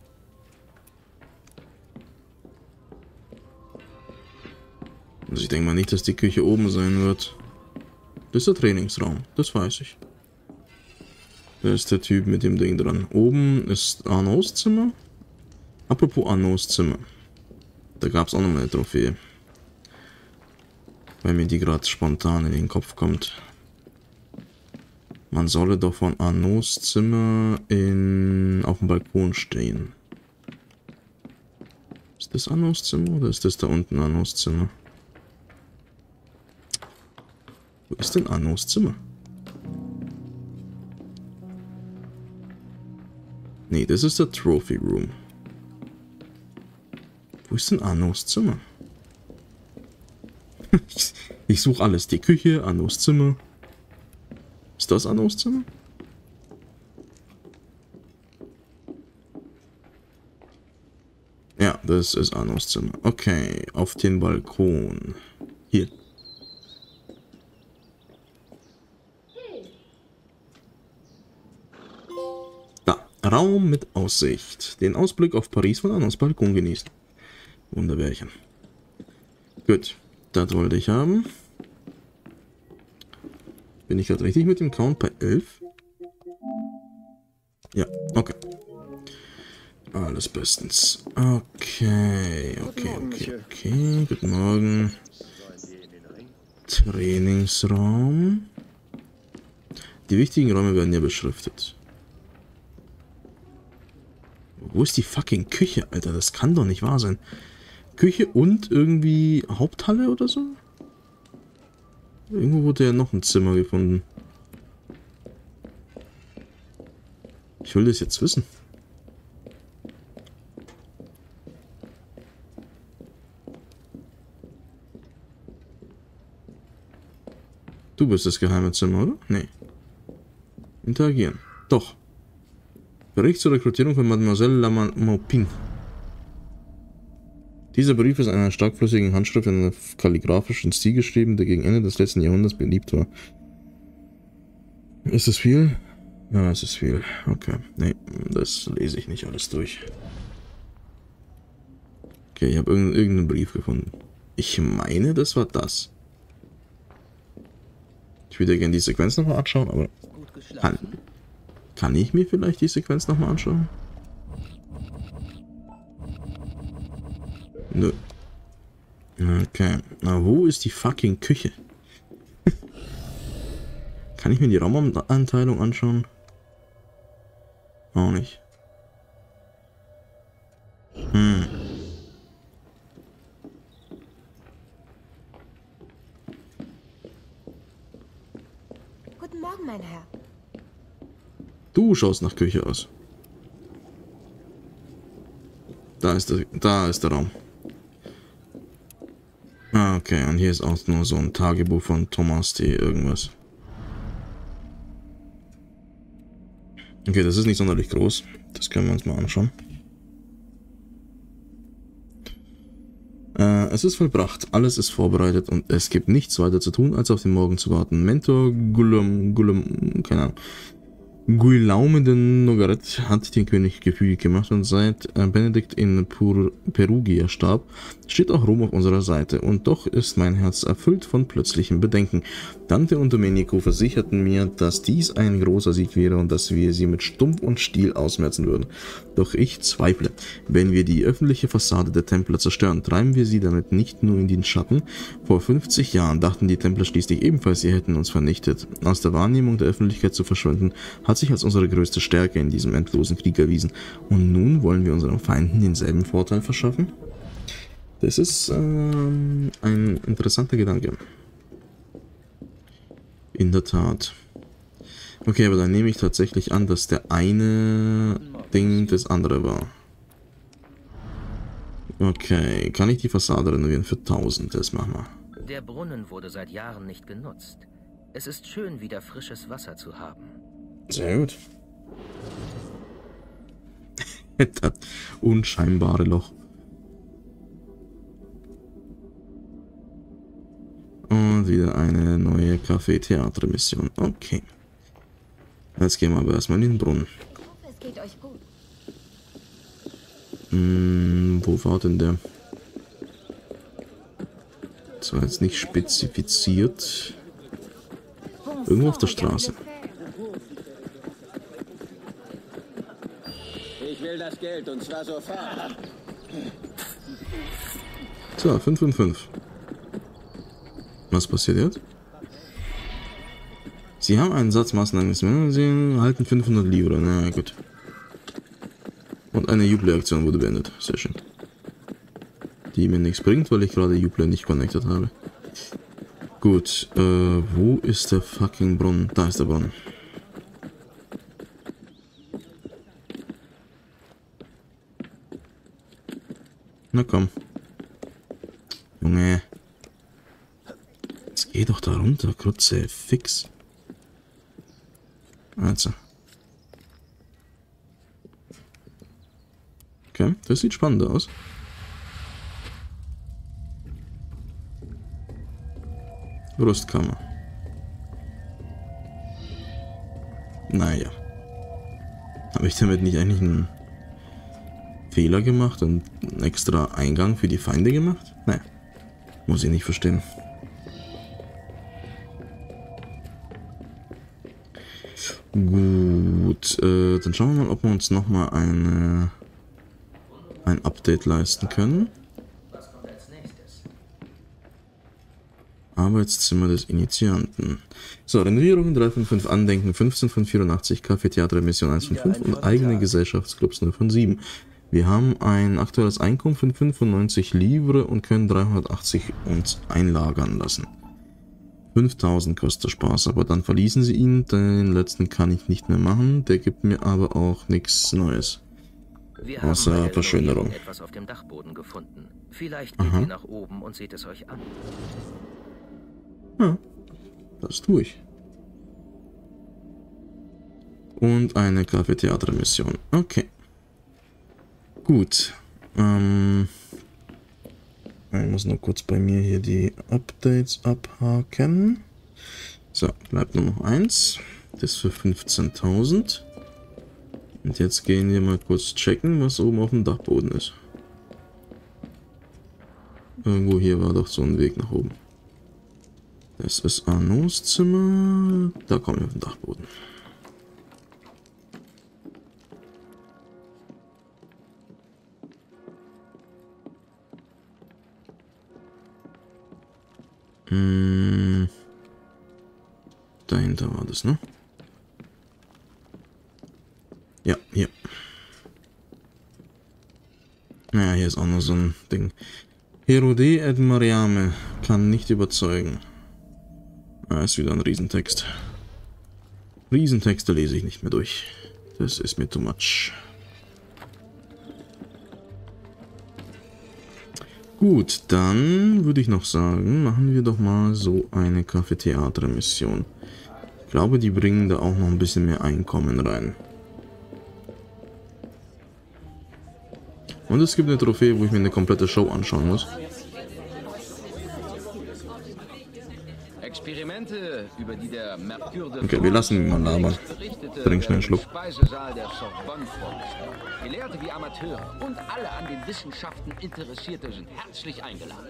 Also ich denke mal nicht, dass die Küche oben sein wird. Das ist der Trainingsraum, das weiß ich. Da ist der Typ mit dem Ding dran. Oben ist Arnaud's Zimmer. Apropos Arnaud's Zimmer. Da gab es auch noch mal eine Trophäe. Weil mir die gerade spontan in den Kopf kommt. Man solle doch von Arnaud's Zimmer in, auf dem Balkon stehen. Ist das Arnaud's Zimmer oder ist das da unten Arnaud's Zimmer? Wo ist denn Arnaud's Zimmer? Nee, das ist der Trophy Room. Wo ist denn Arnaud's Zimmer? ich ich suche alles. Die Küche, Arnaud's Zimmer. Ist das Arnaud's Zimmer? Ja, das ist Arnaud's Zimmer. Okay, auf den Balkon. Hier. Da, Raum mit Aussicht. Den Ausblick auf Paris von Arnaud's Balkon genießen. Wunderbärchen. Gut, das wollte ich haben. Bin ich gerade richtig mit dem Count bei elf? Ja, okay. Alles bestens. Okay, okay, okay, okay. Guten Morgen. Trainingsraum. Die wichtigen Räume werden ja beschriftet. Wo ist die fucking Küche, Alter? Das kann doch nicht wahr sein. Küche und irgendwie Haupthalle oder so? Irgendwo wurde ja noch ein Zimmer gefunden. Ich will das jetzt wissen. Du bist das geheime Zimmer, oder? Nee. Interagieren. Doch. Bericht zur Rekrutierung von Mademoiselle Maupin. Dieser Brief ist in einer starkflüssigen Handschrift in einem kalligraphischen Stil geschrieben, der gegen Ende des letzten Jahrhunderts beliebt war. Ist das viel? Ja, es ist viel. Okay. Nee, das lese ich nicht alles durch. Okay, ich habe irgendeinen Brief gefunden. Ich meine, das war das. Ich würde gerne die Sequenz nochmal anschauen, aber kann, kann ich mir vielleicht die Sequenz nochmal anschauen? Nö. Okay. Na, wo ist die fucking Küche? Kann ich mir die Raumanteilung anschauen? Auch nicht. Hm. Guten Morgen, mein Herr. Du schaust nach Küche aus. Da ist der, da ist der Raum. Ah, okay, und hier ist auch nur so ein Tagebuch von Thomas T. irgendwas. Okay, das ist nicht sonderlich groß. Das können wir uns mal anschauen. Äh, es ist vollbracht, alles ist vorbereitet und es gibt nichts weiter zu tun, als auf den Morgen zu warten. Mentor Guillaume, Guillaume, keine Ahnung. Guillaume de Nogaret hat den König gefügig gemacht und seit äh, Benedikt in Pur Perugia starb, steht auch Rom auf unserer Seite und doch ist mein Herz erfüllt von plötzlichen Bedenken. Dante und Domenico versicherten mir, dass dies ein großer Sieg wäre und dass wir sie mit Stumpf und Stiel ausmerzen würden. Doch ich zweifle. Wenn wir die öffentliche Fassade der Templer zerstören, treiben wir sie damit nicht nur in den Schatten. Vor fünfzig Jahren dachten die Templer schließlich ebenfalls, sie hätten uns vernichtet. Aus der Wahrnehmung der Öffentlichkeit zu verschwinden, hat sich als unsere größte Stärke in diesem endlosen Krieg erwiesen. Und nun wollen wir unseren Feinden denselben Vorteil verschaffen? Das ist ähm, ein interessanter Gedanke. In der Tat. Okay, aber dann nehme ich tatsächlich an, dass der eine Ding das andere war. Okay, kann ich die Fassade renovieren für tausend? Das machen wir. Der Brunnen wurde seit Jahren nicht genutzt. Es ist schön, wieder frisches Wasser zu haben. Sehr gut. Das unscheinbare Loch. Und wieder eine neue Café-Theater-Mission. Okay. Jetzt gehen wir aber erstmal in den Brunnen. Ich hoffe, es geht euch gut. Hm, wo war denn der? Das war jetzt nicht spezifiziert. Irgendwo auf der Straße. Ich will das Geld und zwar sofort. So, fünf und fünf. Was passiert jetzt? Sie haben einen Satz Maßnahmen, Sie erhalten fünfhundert Livre. Na gut. Und eine Jubiläaktion wurde beendet. Sehr schön. Die mir nichts bringt, weil ich gerade Jubiläe nicht connected habe. Gut, äh, wo ist der fucking Brunnen? Da ist der Brunnen. Na komm. Junge. Jetzt geh doch da runter, Krutze. Fix. Also. Okay, das sieht spannend aus. Rüstkammer. Naja. Habe ich damit nicht eigentlich einen Fehler gemacht und einen extra Eingang für die Feinde gemacht? Naja. Muss ich nicht verstehen. Gut, äh, dann schauen wir mal, ob wir uns nochmal eine ein Update leisten können. Arbeitszimmer des Initianten. So, Renovierung drei von fünf, Andenken fünfzehn von vierundachtzig, Café-Theater Mission eins von fünf und eigene Gesellschaftsclubs null von sieben. Wir haben ein aktuelles Einkommen von fünfundneunzig Livre und können dreihundertachtzig uns einlagern lassen. fünftausend kostet der Spaß, aber dann verließen sie ihn, den letzten kann ich nicht mehr machen, der gibt mir aber auch nichts Neues. Wir außer Verschönerung. Etwas auf dem Dachboden gefunden. Vielleicht geht ihr nach oben und seht es euch an. Ja, das tue ich. Und eine Café-Theater-Mission. Okay. Gut. Ähm, Ich muss nur kurz bei mir hier die Updates abhaken. So, bleibt nur noch eins. Das für fünfzehntausend. Und jetzt gehen wir mal kurz checken, was oben auf dem Dachboden ist. Irgendwo hier war doch so ein Weg nach oben. Das ist Arnaud's Zimmer. Da kommen wir auf den Dachboden. Hm. Dahinter war das, ne? Ja, hier. Naja, hier ist auch noch so ein Ding. Herode et Mariame kann nicht überzeugen. Ah, ist wieder ein Riesentext. Riesentexte lese ich nicht mehr durch. Das ist mir too much. Gut, dann würde ich noch sagen, machen wir doch mal so eine Café-Theater-Mission. Ich glaube, die bringen da auch noch ein bisschen mehr Einkommen rein. Und es gibt eine Trophäe, wo ich mir eine komplette Show anschauen muss. Experimente, über die der Mercure de Okay, wir lassen ihn mal labern. Trink schnell einen Schluck. Speisesaal der Sorbonne vorgestellt. Gelehrte wie Amateure und alle an den Wissenschaften Interessierte sind herzlich eingeladen.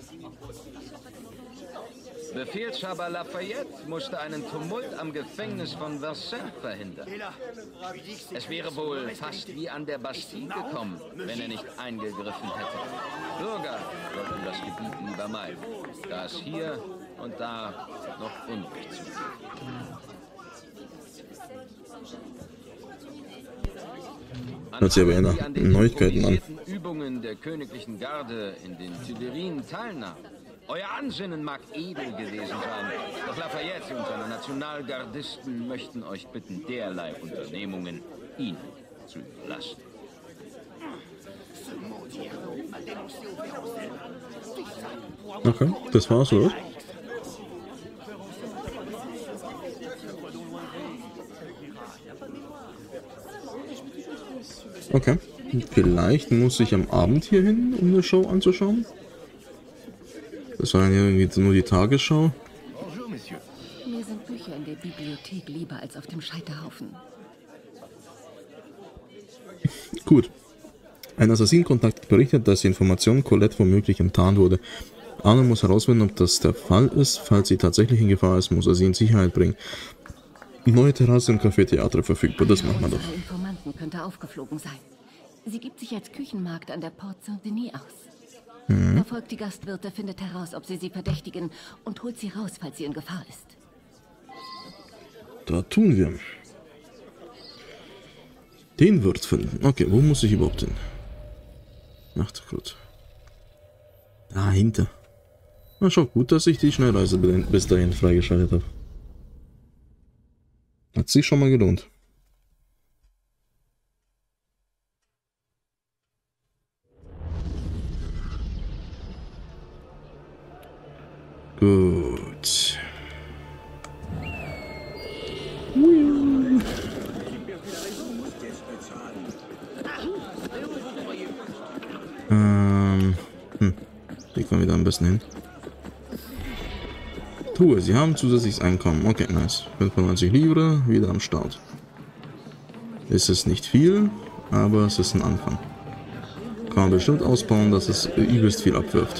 Befehlshaber Lafayette musste einen Tumult am Gefängnis von Versailles verhindern. Es wäre wohl fast wie an der Bastille gekommen, wenn er nicht eingegriffen hätte. Bürger sollten das Gebiet lieber meiden, da es hier und da noch Unrecht zugeht. Hört sich aber eher nach Neuigkeiten an. Übungen der königlichen Garde in den Tuilerien teilnahmen. Euer Ansinnen mag edel gewesen sein, doch Lafayette und seine Nationalgardisten möchten euch bitten, derlei Unternehmungen ihnen zu überlassen. Okay, das war's, oder? Okay, vielleicht muss ich am Abend hier hin, um eine Show anzuschauen. Das war ja irgendwie nur die Tagesschau. Mir sind Bücher in der Bibliothek lieber als auf dem Scheiterhaufen. Gut. Ein Assassinenkontakt berichtet, dass die Information Colette womöglich enttarnt wurde. Arne muss herausfinden, ob das der Fall ist. Falls sie tatsächlich in Gefahr ist, muss er sie in Sicherheit bringen. Neue Terrasse im Café-Theater verfügbar, das machen wir doch. Unsere Informanten könnte aufgeflogen sein. Sie gibt sich als Küchenmagd an der Porte Saint-Denis aus. Mhm. Verfolgt die Gastwirte, findet heraus, ob sie sie verdächtigen und holt sie raus, falls sie in Gefahr ist. Da tun wir. Den Wirt finden. Okay, wo muss ich überhaupt hin? Ach, gut. Dahinter. Na, schau, gut, dass ich die Schnellreise bis dahin freigeschaltet habe. Hat sich schon mal gelohnt. Gut. Ähm, hm. Wie kommen wir da am besten hin? Truhe, Sie haben zusätzliches Einkommen. Okay, nice. fünfundneunzig Livre, wieder am Start. Es ist nicht viel, aber es ist ein Anfang. Kann man bestimmt ausbauen, dass es übelst viel abwirft.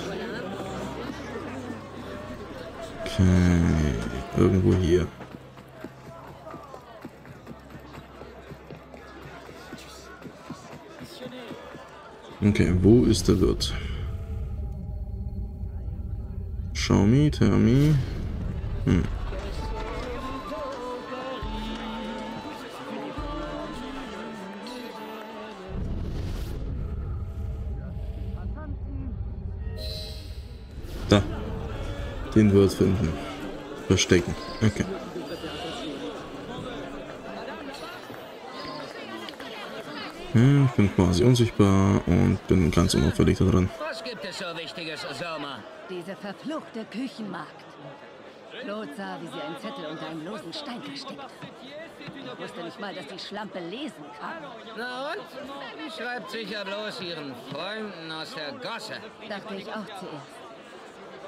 Okay, irgendwo hier. Okay, wo ist der Wirt? Show me, tell me. Hm. Da. Den Wirt finden. Verstecken. Okay. Ja, ich bin quasi unsichtbar und bin ganz unauffällig da dran. Was gibt es so Wichtiges, Sommer? Diese verfluchte Küchenmagd. Claude sah, wie sie einen Zettel unter einem losen Stein versteckt hat. Ich wusste nicht mal, dass die Schlampe lesen kann. Na und? Die schreibt sicher bloß ihren Freunden aus der Gosse. Dachte ich auch zuerst.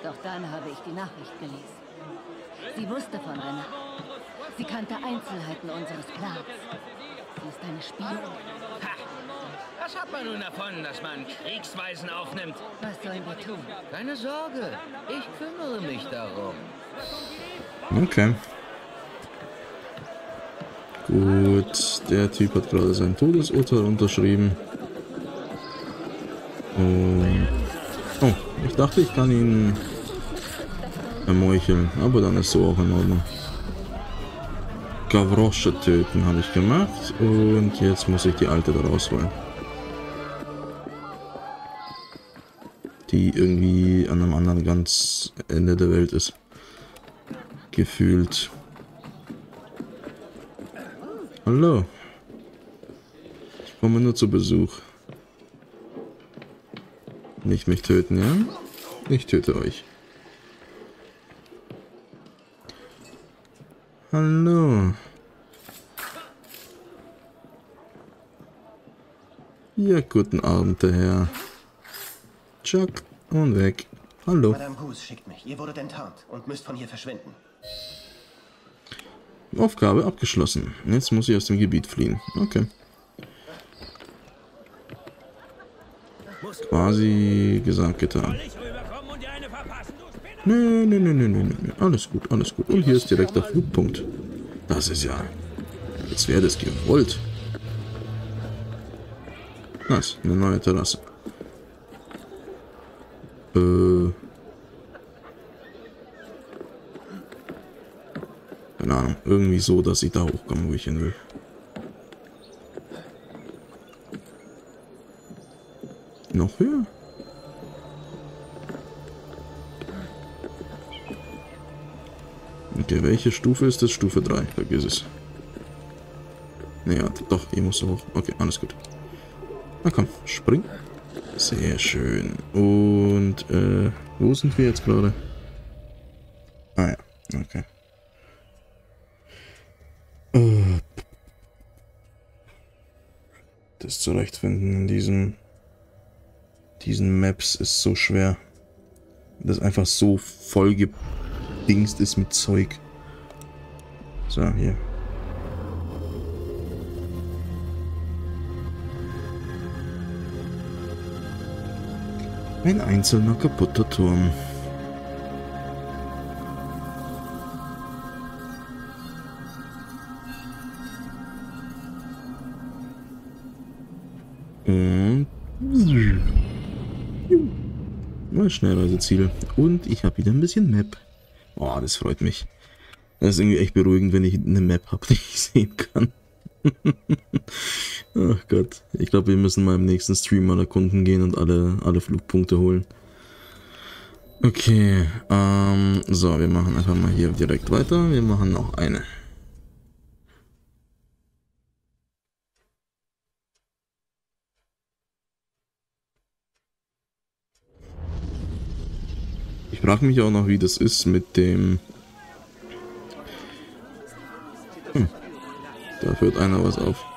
Doch dann habe ich die Nachricht gelesen. Sie wusste von Renner. Sie kannte Einzelheiten unseres Plans. Sie ist eine Spionin. Ha! Was hat man nun davon, dass man Kriegsweisen aufnimmt? Was sollen wir tun? Keine Sorge, ich kümmere mich darum. Okay. Gut, der Typ hat gerade sein Todesurteil unterschrieben. Und oh, ich dachte, ich kann ihn ermeucheln, aber dann ist so auch in Ordnung. Gavroche töten habe ich gemacht und jetzt muss ich die alte da rausholen. Die irgendwie an einem anderen ganz Ende der Welt ist. Gefühlt. Hallo. Ich komme nur zu Besuch. Nicht mich töten, ja? Ich töte euch. Hallo. Ja, guten Abend, der Herr. Chuck und weg. Hallo. Madame Goose schickt mich. Ihr wurdet enttarnt und müsst von hier verschwinden. Aufgabe abgeschlossen. Jetzt muss ich aus dem Gebiet fliehen. Okay. Quasi gesagt, getan. Nö, nö, nö, nö, nö, nö. Alles gut, alles gut. Und hier ist direkt der Flugpunkt. Das ist ja... Jetzt wäre das gewollt. Nice, eine neue Terrasse. Äh... Keine Ahnung, irgendwie so, dass ich da hochkomme, wo ich hin will. Noch höher? Okay, welche Stufe ist das? Stufe drei, vergiss es. Naja, doch, ich muss hoch. Okay, alles gut. Na komm, spring. Sehr schön. Und, äh, wo sind wir jetzt gerade? Ah ja, okay. Das Zurechtfinden in diesem diesen Maps ist so schwer. Das einfach so voll gedingst ist mit Zeug. So, hier. Ein einzelner kaputter Turm. Und mal Schnellreiseziel. Und ich habe wieder ein bisschen Map. Oh, das freut mich. Das ist irgendwie echt beruhigend, wenn ich eine Map habe, die ich sehen kann. Ach Gott. Ich glaube, wir müssen mal im nächsten Stream mal erkunden gehen und alle, alle Flugpunkte holen. Okay. Ähm, so, wir machen einfach mal hier direkt weiter. Wir machen noch eine. Ich frage mich auch noch, wie das ist mit dem... Hm. Da führt einer was auf.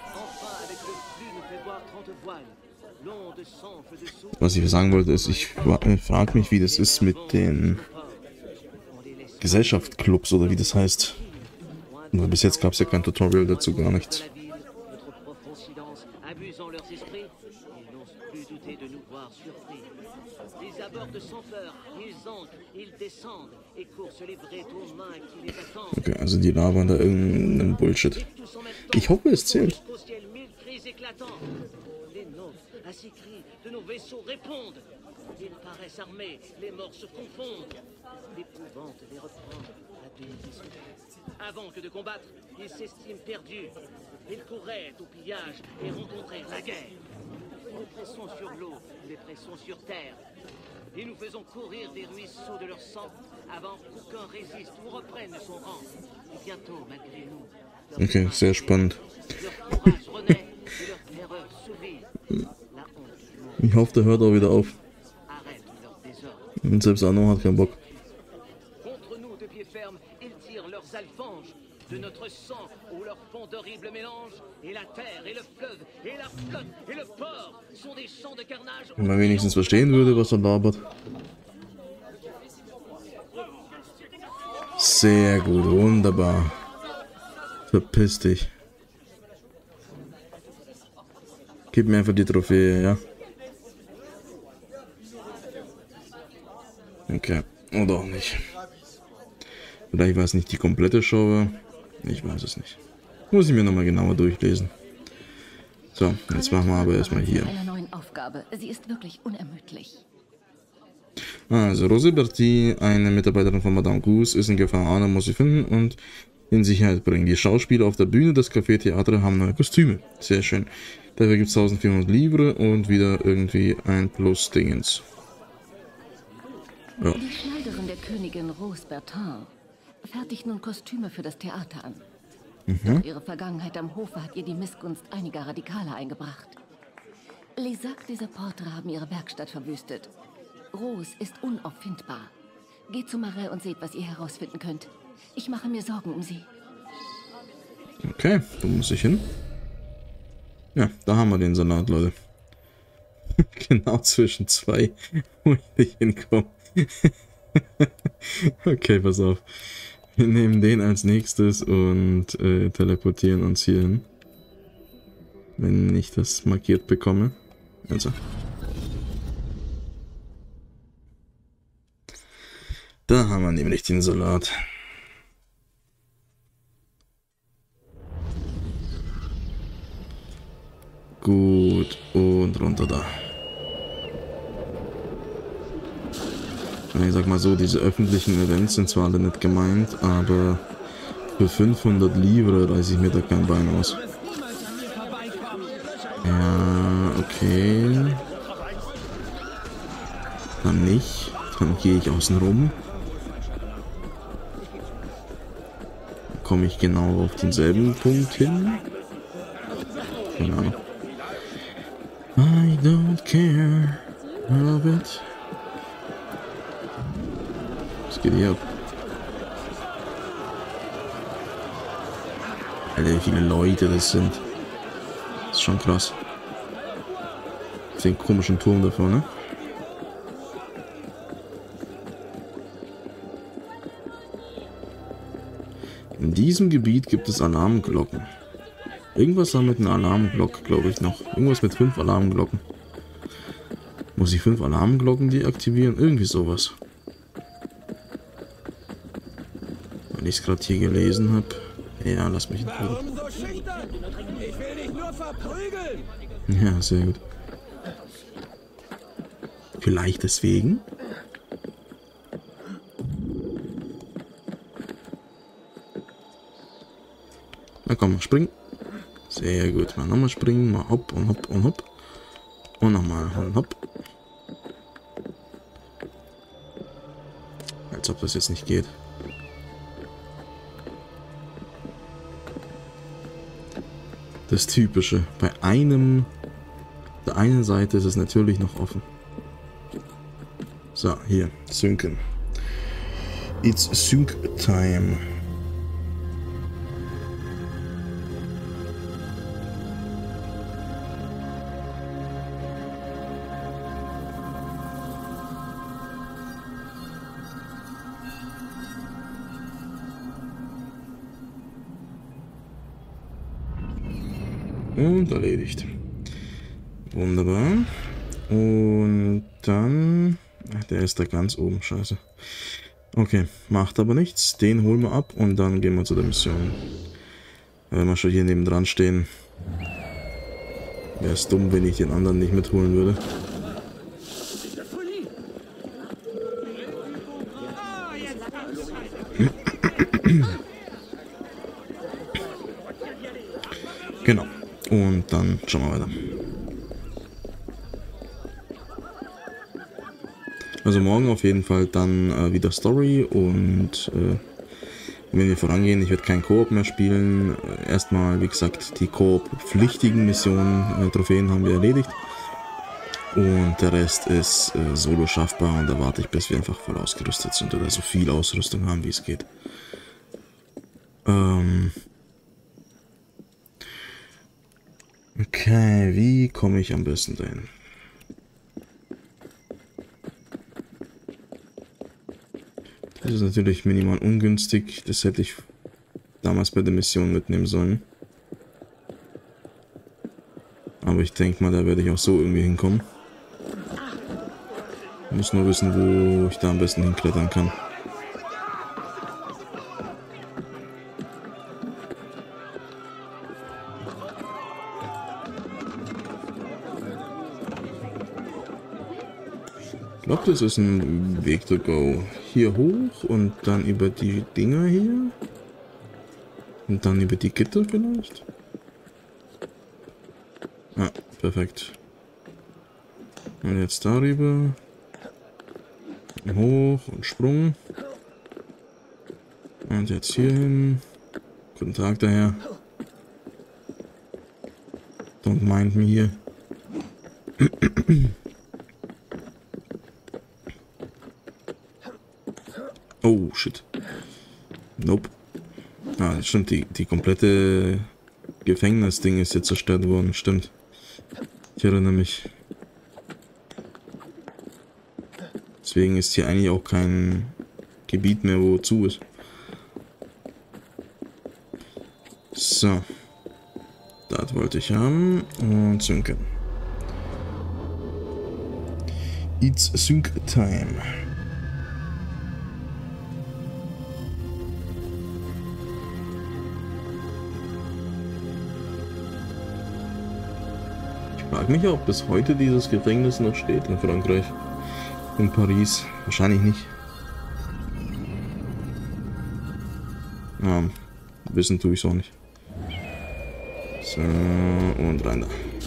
Was ich sagen wollte ist, ich frage mich, wie das ist mit den Gesellschaftsclubs oder wie das heißt. Aber bis jetzt gab es ja kein Tutorial dazu, gar nichts. Okay, also die labern da irgendeinen Bullshit. Ich hoffe, es zählt. Avant que de combattre, ils s'estiment perdus. Ils couraient au pillage et rencontrèrent la guerre. Les pressons sur l'eau, les pressons sur terre. Et nous faisons courir des ruisseaux de leur sang avant qu'aucun résiste ou reprenne son rang. Et bientôt, malgré nous, okay, sehr spannend. leur courage renaît et leur terreur s'oublie. La honte. Ich hoffe, der hört auch wieder auf. Arrête leur désordre. Und selbst Arnaud hat keinen Bock. Contre nous, de pied ferme, ils tirent leurs alfanges. De notre sang, où leur font d'horribles mélanges. Et la terre, et le fleuve, et la flotte, et le port sont des champs de carnage. Wenn man wenigstens verstehen würde, was er labert. Sehr gut, wunderbar. Verpiss dich. Gib mir einfach die Trophäe, ja? Okay, oder auch nicht. Vielleicht war es nicht die komplette Show. Ich weiß es nicht. Muss ich mir nochmal genauer durchlesen. So, jetzt machen wir aber erstmal hier. Einer neuen Aufgabe. Sie ist wirklich unermüdlich. Also, Rosie Bertie, eine Mitarbeiterin von Madame Goose, ist in Gefahr. Anna muss sie finden und in Sicherheit bringen. Die Schauspieler auf der Bühne des Café Theatre haben neue Kostüme. Sehr schön. Dafür gibt es eintausendvierhundert Livre und wieder irgendwie ein Plus-Dingens. Ja. Die Schneiderin der Königin Rose Bertin fertigt nun Kostüme für das Theater an. Mhm. Doch ihre Vergangenheit am Hofe hat ihr die Missgunst einiger Radikale eingebracht. Les Sacs dieser Portre haben ihre Werkstatt verwüstet. Rose ist unauffindbar. Geht zu Marais und seht, was ihr herausfinden könnt. Ich mache mir Sorgen um sie. Okay, wo muss ich hin? Ja, da haben wir den Salat, Leute. Genau zwischen zwei, wo ich nicht hinkomme. Okay, pass auf. Wir nehmen den als nächstes und äh, teleportieren uns hier hin. Wenn ich das markiert bekomme. Also. Da haben wir nämlich den Salat. Gut, und runter da. Ich sag mal so, diese öffentlichen Events sind zwar alle nicht gemeint, aber für fünfhundert Livre reiße ich mir da kein Bein aus. Ja, okay. Dann nicht. Dann gehe ich außen rum. Dann komme ich genau auf denselben Punkt hin. Keine Ahnung. I don't care of it. Was geht hier ab? Alter, wie viele Leute das sind. Das ist schon krass. Auf den komischen Turm da vorne. In diesem Gebiet gibt es Alarmglocken. Irgendwas da mit einer Alarmglocke, glaube ich noch. Irgendwas mit fünf Alarmglocken. Muss ich fünf Alarmglocken deaktivieren? Irgendwie sowas. Wenn ich es gerade hier gelesen habe. Ja, lass mich in Ruhe. Warum so schüchtern? Ich will dich nur verprügeln. Ja, sehr gut. Vielleicht deswegen? Na komm, spring. Sehr gut. Mal nochmal springen. Mal hopp und hopp und hopp. Und nochmal und hopp. Als ob das jetzt nicht geht. Das Typische. Bei einem, der einen Seite ist es natürlich noch offen. So, hier, synken. It's sync time. Und erledigt. Wunderbar. Und dann... Ach, der ist da ganz oben, scheiße. Okay, macht aber nichts. Den holen wir ab und dann gehen wir zu der Mission. Wenn wir schon hier nebendran stehen, wäre es dumm, wenn ich den anderen nicht mitholen würde. Genau. Und dann schauen wir weiter. Also morgen auf jeden Fall dann äh, wieder Story und äh, wenn wir vorangehen, ich werde kein Koop mehr spielen. Äh, erstmal, wie gesagt, die Koop-pflichtigen Missionen, äh, Trophäen haben wir erledigt. Und der Rest ist äh, solo schaffbar und da warte ich, bis wir einfach voll ausgerüstet sind oder so viel Ausrüstung haben, wie es geht. Ähm... Okay, wie komme ich am besten dahin? Das ist natürlich minimal ungünstig. Das hätte ich damals bei der Mission mitnehmen sollen. Aber ich denke mal, da werde ich auch so irgendwie hinkommen. Ich muss nur wissen, wo ich da am besten hinklettern kann. Ich glaube, das ist ein Weg to go. Hier hoch und dann über die Dinger hier. Und dann über die Gitter vielleicht. Ah, perfekt. Und jetzt darüber. Hoch und Sprung. Und jetzt hier hin. Guten Tag daher. Don't mind me hier. Oh, shit. Nope. Ah, das stimmt. Die, die komplette Gefängnisding ist jetzt zerstört worden. Stimmt. Ich erinnere mich. Deswegen ist hier eigentlich auch kein Gebiet mehr, wo zu ist. So. Das wollte ich haben. Und synken. It's sync time. Ich frage mich, ob bis heute dieses Gefängnis noch steht in Frankreich. In Paris. Wahrscheinlich nicht. Ja, wissen tue ich es auch nicht. So, und rein da.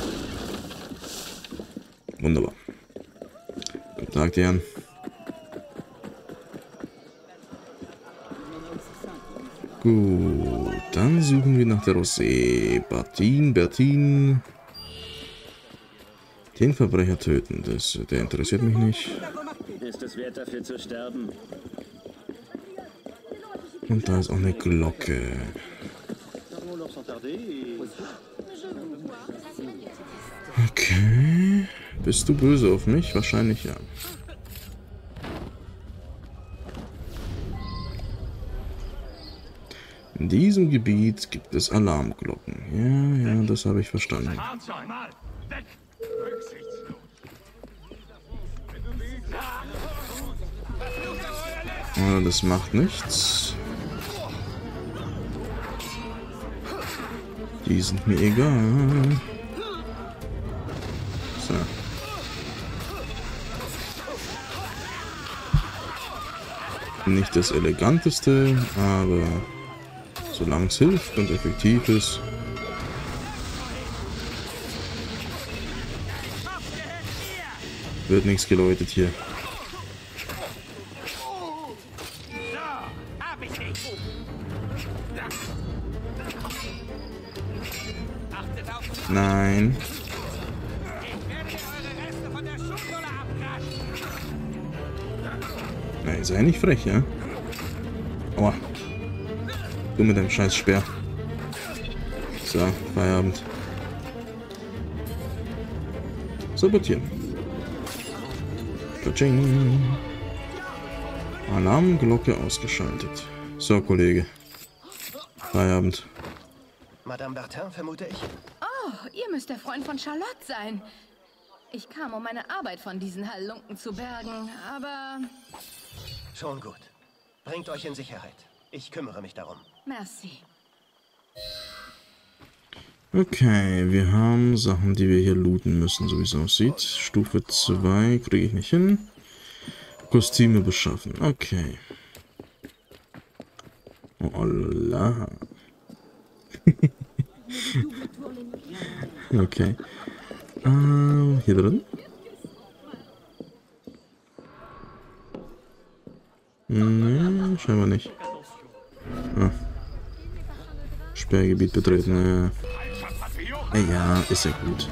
Wunderbar. Guten Tag, die Herren. Gut, dann suchen wir nach der Rosé. Bertin, Bertin. Den Verbrecher töten, das, der interessiert mich nicht. Ist es wert, dafür zu sterben? Und da ist auch eine Glocke. Okay. Bist du böse auf mich? Wahrscheinlich ja. In diesem Gebiet gibt es Alarmglocken. Ja, ja, das habe ich verstanden. Oh, das macht nichts. Die sind mir egal. So. Nicht das eleganteste, aber solange es hilft und effektiv ist. Wird nichts geläutet hier. Nein. Nein, sei nicht frech, ja? Aua. Du mit deinem scheiß Speer. So, Feierabend. Sabotieren. Katsching. Alarmglocke ausgeschaltet. So, Kollege. Feierabend. Madame Bertin, vermute ich. Oh, ihr müsst der Freund von Charlotte sein. Ich kam, um meine Arbeit von diesen Halunken zu bergen, aber... Schon gut. Bringt euch in Sicherheit. Ich kümmere mich darum. Merci. Okay, wir haben Sachen, die wir hier looten müssen, so wie es aussieht. Stufe zwei kriege ich nicht hin. Kostüme beschaffen. Okay. Oh la. Okay. Uh, hier drin? Nee, scheinbar nicht. Ah. Sperrgebiet betreten. Ja, ja, ist ja gut.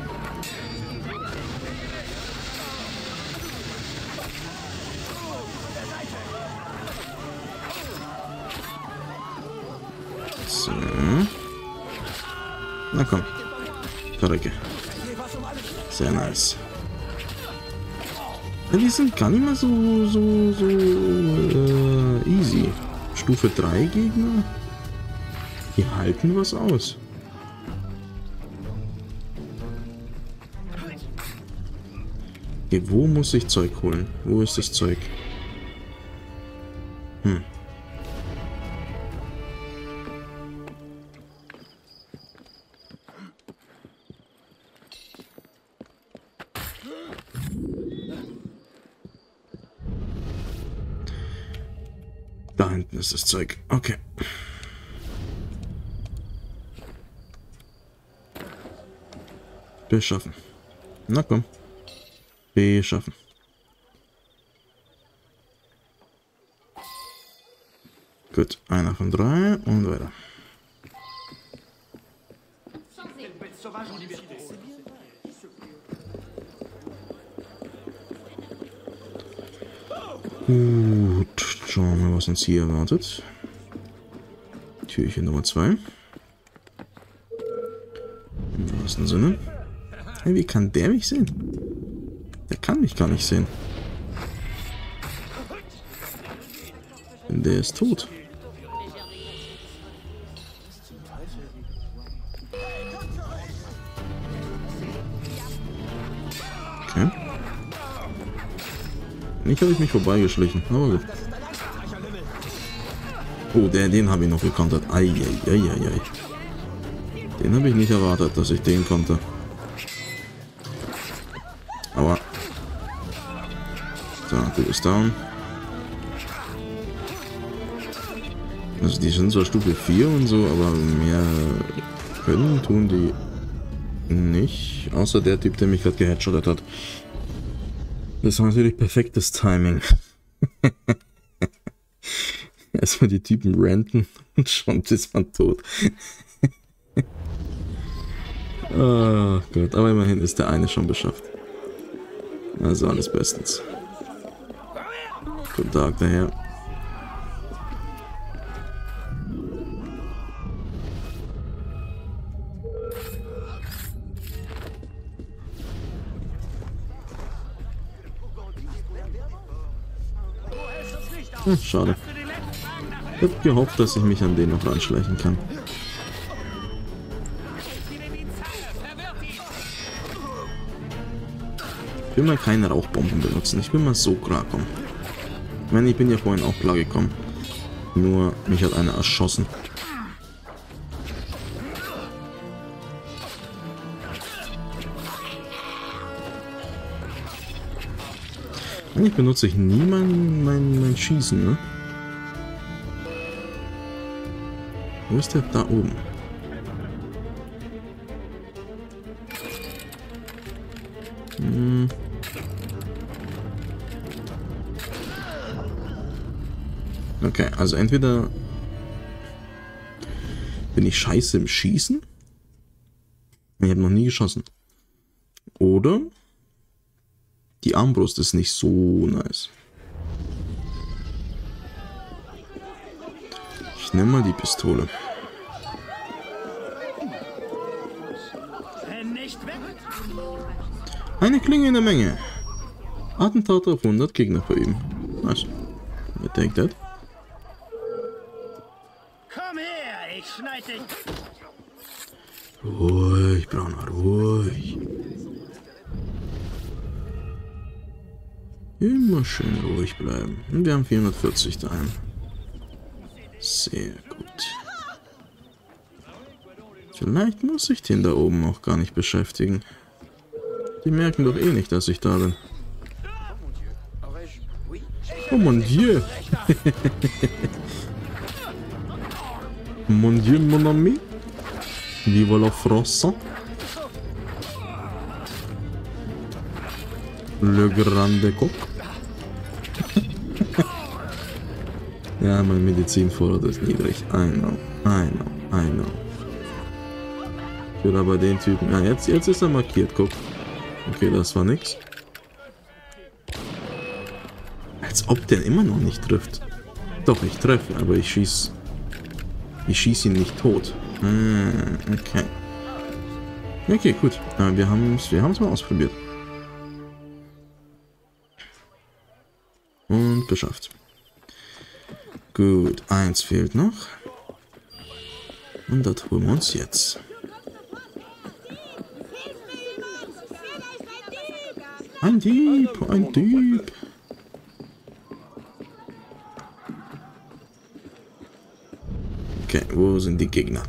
So. Na komm. Verrecke. Sehr nice. Ja, die sind gar nicht mehr so, so, so äh, easy. Stufe drei Gegner, die halten was aus. Okay, wo muss ich Zeug holen? Wo ist das Zeug? Hm. Da hinten ist das Zeug. Okay. Beschaffen. Na komm. Beschaffen. Gut, einer von drei und weiter. Gut, schauen wir mal, was uns hier erwartet. Türchen Nummer zwei. Im wahrsten Sinne. Hey, wie kann der mich sehen? Der kann mich gar nicht sehen. Denn der ist tot. Okay. Nicht habe ich mich vorbeigeschlichen, aber gut. Oh, der, den habe ich noch gekontert. Eieieiei. Den habe ich nicht erwartet, dass ich den konnte. Aber. So, du bist down. Also die sind zwar Stufe vier und so, aber mehr können tun die nicht. Außer der Typ, der mich gerade geheadshottet hat. Das war natürlich perfektes Timing. Erstmal die Typen ranten und schon ist man tot. Oh Gott, aber immerhin ist der eine schon beschafft. Also alles bestens. Guten Tag daher. Hm, schade. Ich hab gehofft, dass ich mich an den noch ranschleichen kann. Ich will mal keine Rauchbomben benutzen. Ich will mal so klarkommen. Ich meine, ich bin ja vorhin auch klar gekommen. Nur, mich hat einer erschossen. Eigentlich benutze ich nie mein, mein, mein Schießen, ne? Wo ist der? Da oben. Hm. Okay, also entweder bin ich scheiße im Schießen. Ich habe noch nie geschossen. Oder die Armbrust ist nicht so nice. Ich nehme mal die Pistole. Eine Klinge in der Menge. Attentat auf hundert Gegner verüben. Nice. I take that. Komm her, ich schneid dich. Ruhig, Brauner, ruhig. Immer schön ruhig bleiben. Und wir haben vierhundertvierzig daheim. Sehr gut. Vielleicht muss ich den da oben auch gar nicht beschäftigen. Die merken doch eh nicht, dass ich da bin. Oh mon Dieu! Mon Dieu, mon ami! Viva la France! Le grande Coq! Ja, mein Medizinvorrat ist niedrig. I know, I know, I know. Ich will aber den Typen... Ja, jetzt, jetzt ist er markiert, guck. Okay, das war nix. Als ob der immer noch nicht trifft. Doch, ich treffe, aber ich schieß... Ich schieß ihn nicht tot. Ah, okay. Okay, gut. Wir haben es wir haben's mal ausprobiert. Und beschafft. Gut, eins fehlt noch. Und das holen wir uns jetzt. Ein Dieb, ein Dieb. Okay, wo sind die Gegner?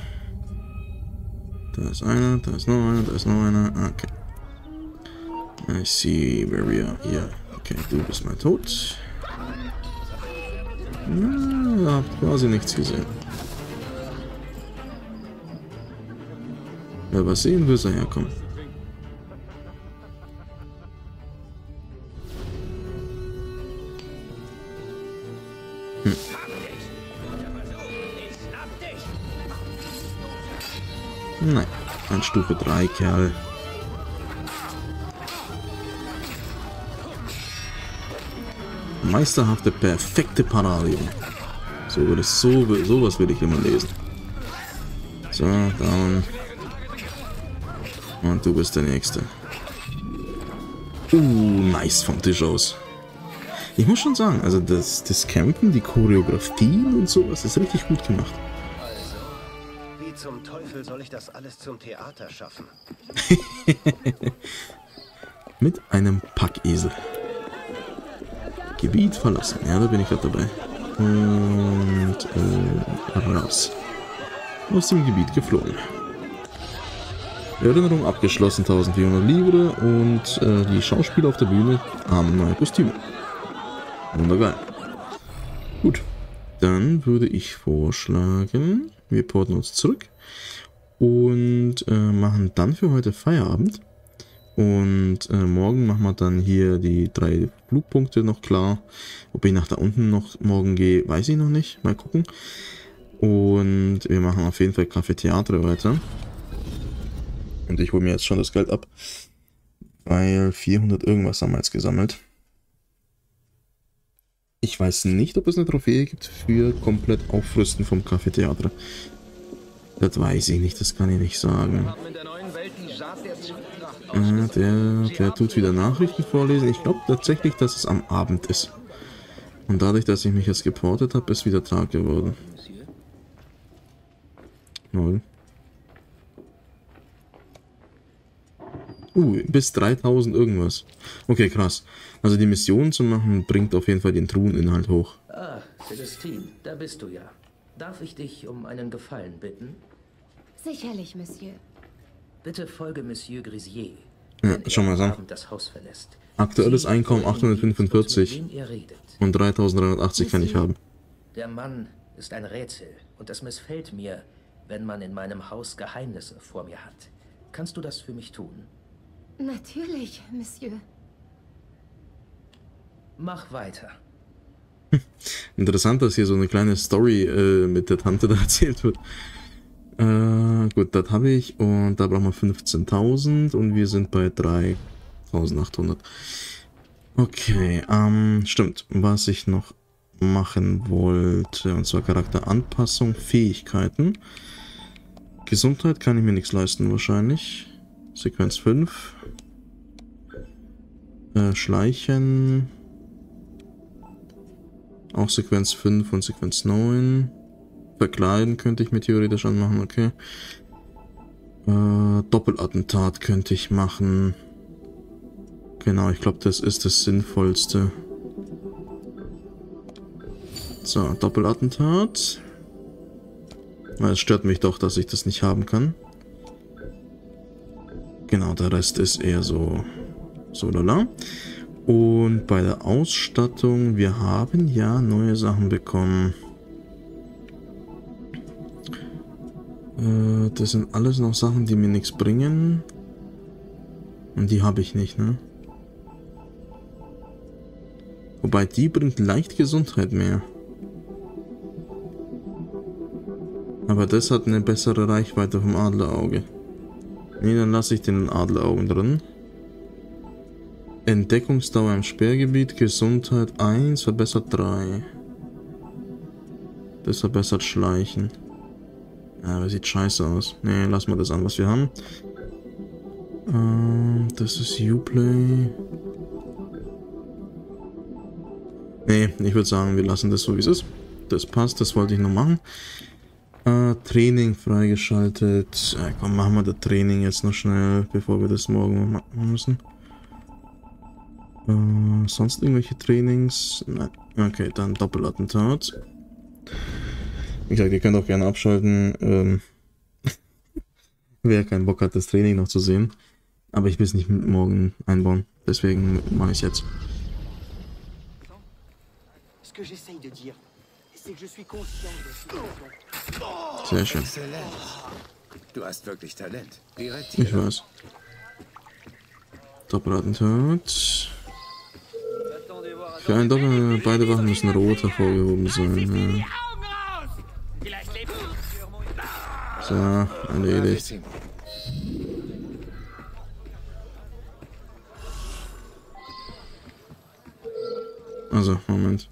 Da ist einer, da ist noch einer, da ist noch einer. Okay. I see where we are here. Okay, du bist mal tot. Na, hab quasi nichts gesehen. Wer was sehen will, soll herkommen. Hm. Nein, ein Stufe drei Kerl. Meisterhafte, perfekte Parade. So, das so, sowas will ich immer lesen. So, down. Und du bist der Nächste. Uh, nice vom Tisch aus. Ich muss schon sagen, also das, das Campen, die Choreografien und sowas ist richtig gut gemacht. Also, wie zum Teufel soll ich das alles zum Theater schaffen? Mit einem Packesel. Gebiet verlassen. Ja, da bin ich gerade dabei. Und äh, raus. Aus dem Gebiet geflogen. Erinnerung abgeschlossen, eintausendvierhundert Livre. Und äh, die Schauspieler auf der Bühne haben neue Kostüme. Wundergeil. Gut. Dann würde ich vorschlagen, wir porten uns zurück. Und äh, machen dann für heute Feierabend. Und äh, morgen machen wir dann hier die drei Flugpunkte noch klar. Ob ich nach da unten noch morgen gehe, weiß ich noch nicht. Mal gucken. Und wir machen auf jeden Fall Café Theatre weiter. Und ich hole mir jetzt schon das Geld ab. Weil vierhundert irgendwas haben wir jetzt gesammelt. Ich weiß nicht, ob es eine Trophäe gibt für komplett Aufrüsten vom Café Theatre. Das weiß ich nicht, das kann ich nicht sagen. Äh, der, der tut wieder Nachrichten vorlesen. Ich glaube tatsächlich, dass es am Abend ist. Und dadurch, dass ich mich jetzt geportet habe, ist wieder Tag geworden. Null. Uh, bis dreitausend irgendwas. Okay, krass. Also die Mission zu machen, bringt auf jeden Fall den Truheninhalt hoch. Ah, Celestine, da bist du ja. Darf ich dich um einen Gefallen bitten? Sicherlich, Monsieur. Bitte folge Monsieur Grisier. Ja, schau mal an. Das Haus verlässt. Aktuelles Einkommen achthundertfünfundvierzig und dreitausenddreihundertachtzig kann ich haben. Der Mann ist ein Rätsel und es missfällt mir, wenn man in meinem Haus Geheimnisse vor mir hat. Kannst du das für mich tun? Natürlich, Monsieur. Mach weiter. Interessant, dass hier so eine kleine Story äh, mit der Tante da erzählt wird. Äh, gut, das habe ich und da brauchen wir fünfzehntausend und wir sind bei dreitausendachthundert. Okay, ähm, stimmt. Was ich noch machen wollte, und zwar Charakteranpassung, Fähigkeiten. Gesundheit kann ich mir nichts leisten wahrscheinlich. Sequenz fünf. Äh, Schleichen. Auch Sequenz fünf und Sequenz neun. Verkleiden könnte ich mir theoretisch anmachen, okay. Äh, Doppelattentat könnte ich machen. Genau, ich glaube, das ist das Sinnvollste. So, Doppelattentat. Es stört mich doch, dass ich das nicht haben kann. Genau, der Rest ist eher so, so lala. Und bei der Ausstattung, wir haben ja neue Sachen bekommen. Äh, das sind alles noch Sachen, die mir nichts bringen. Und die habe ich nicht, ne? Wobei, die bringt leicht Gesundheit mehr. Aber das hat eine bessere Reichweite vom Adlerauge. Ne, dann lasse ich den Adleraugen drin. Entdeckungsdauer im Sperrgebiet, Gesundheit eins, verbessert drei. Das verbessert Schleichen. Ja, aber sieht scheiße aus. Ne, lassen wir das an, was wir haben. Ähm, das ist Uplay. Nee, ich würde sagen, wir lassen das so, wie es ist. Das passt, das wollte ich noch machen. Äh, Training freigeschaltet. Äh, komm, machen wir das Training jetzt noch schnell, bevor wir das morgen machen müssen. Äh, sonst irgendwelche Trainings? Nein. Okay, dann Doppelattentat. Wie gesagt, ihr könnt auch gerne abschalten, ähm, wer keinen Bock hat, das Training noch zu sehen. Aber ich will es nicht morgen einbauen, deswegen mache ich es jetzt. Sehr schön. Du hast wirklich Talent. Ich weiß. Doppelattentat. Für einen Doppel, beide Wachen müssen rot hervorgehoben sein. Ja. So, erledigt. Also, Moment.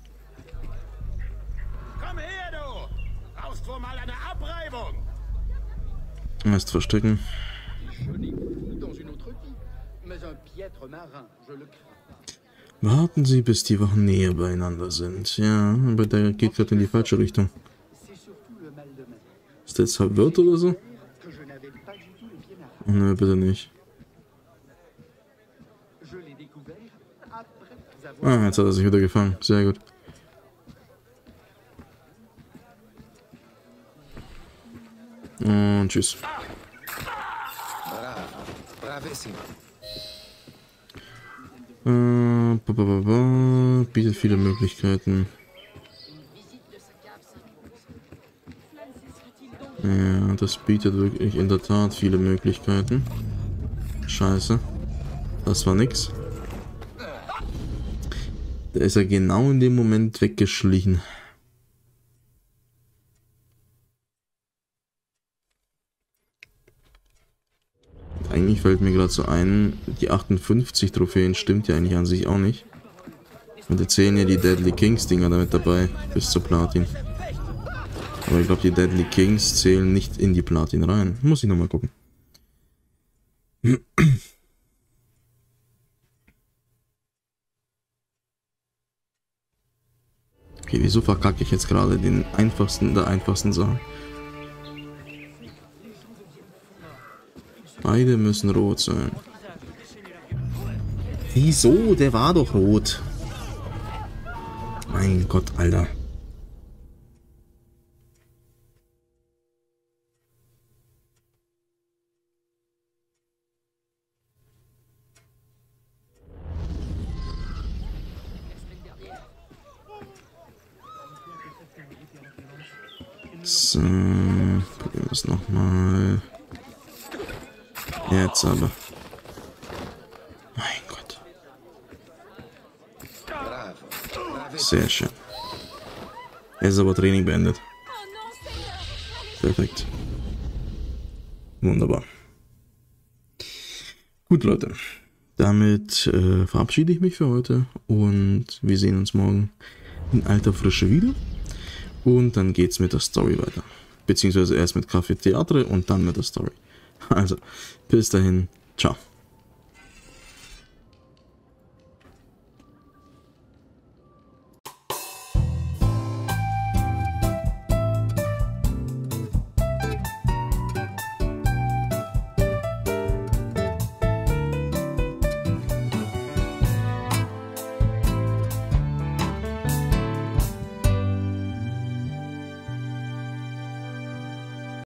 Komm her, du! Brauchst wohl mal eine Abreibung! Erst verstecken. Warten Sie, bis die Wachen näher beieinander sind. Ja, aber der geht gerade in die falsche Richtung. Ist der jetzt verwirrt oder so? Oh, ne, bitte nicht. Ah, jetzt hat er sich wieder gefangen. Sehr gut. Und tschüss. Äh, ba, ba, ba, ba, bietet viele Möglichkeiten. Ja, das bietet wirklich in der Tat viele Möglichkeiten. Scheiße. Das war nix. Da ist er genau in dem Moment weggeschlichen. Eigentlich fällt mir gerade so ein, die achtundfünfzig Trophäen stimmt ja eigentlich an sich auch nicht. Und da zählen ja die Deadly Kings Dinger damit dabei, bis zur Platin. Aber ich glaube, die Deadly Kings zählen nicht in die Platin rein. Muss ich nochmal gucken. Okay, wieso verkacke ich jetzt gerade den einfachsten der einfachsten Sachen? Beide müssen rot sein. Wieso? Der war doch rot. Mein Gott, Alter. So, probieren wir es nochmal. Jetzt aber. Mein Gott. Sehr schön. Jetzt ist aber Training beendet. Perfekt. Wunderbar. Gut, Leute. Damit äh, verabschiede ich mich für heute und wir sehen uns morgen in alter Frische wieder. Und dann geht's mit der Story weiter. Beziehungsweise erst mit Café Theatre und dann mit der Story. Also, bis dahin, ciao.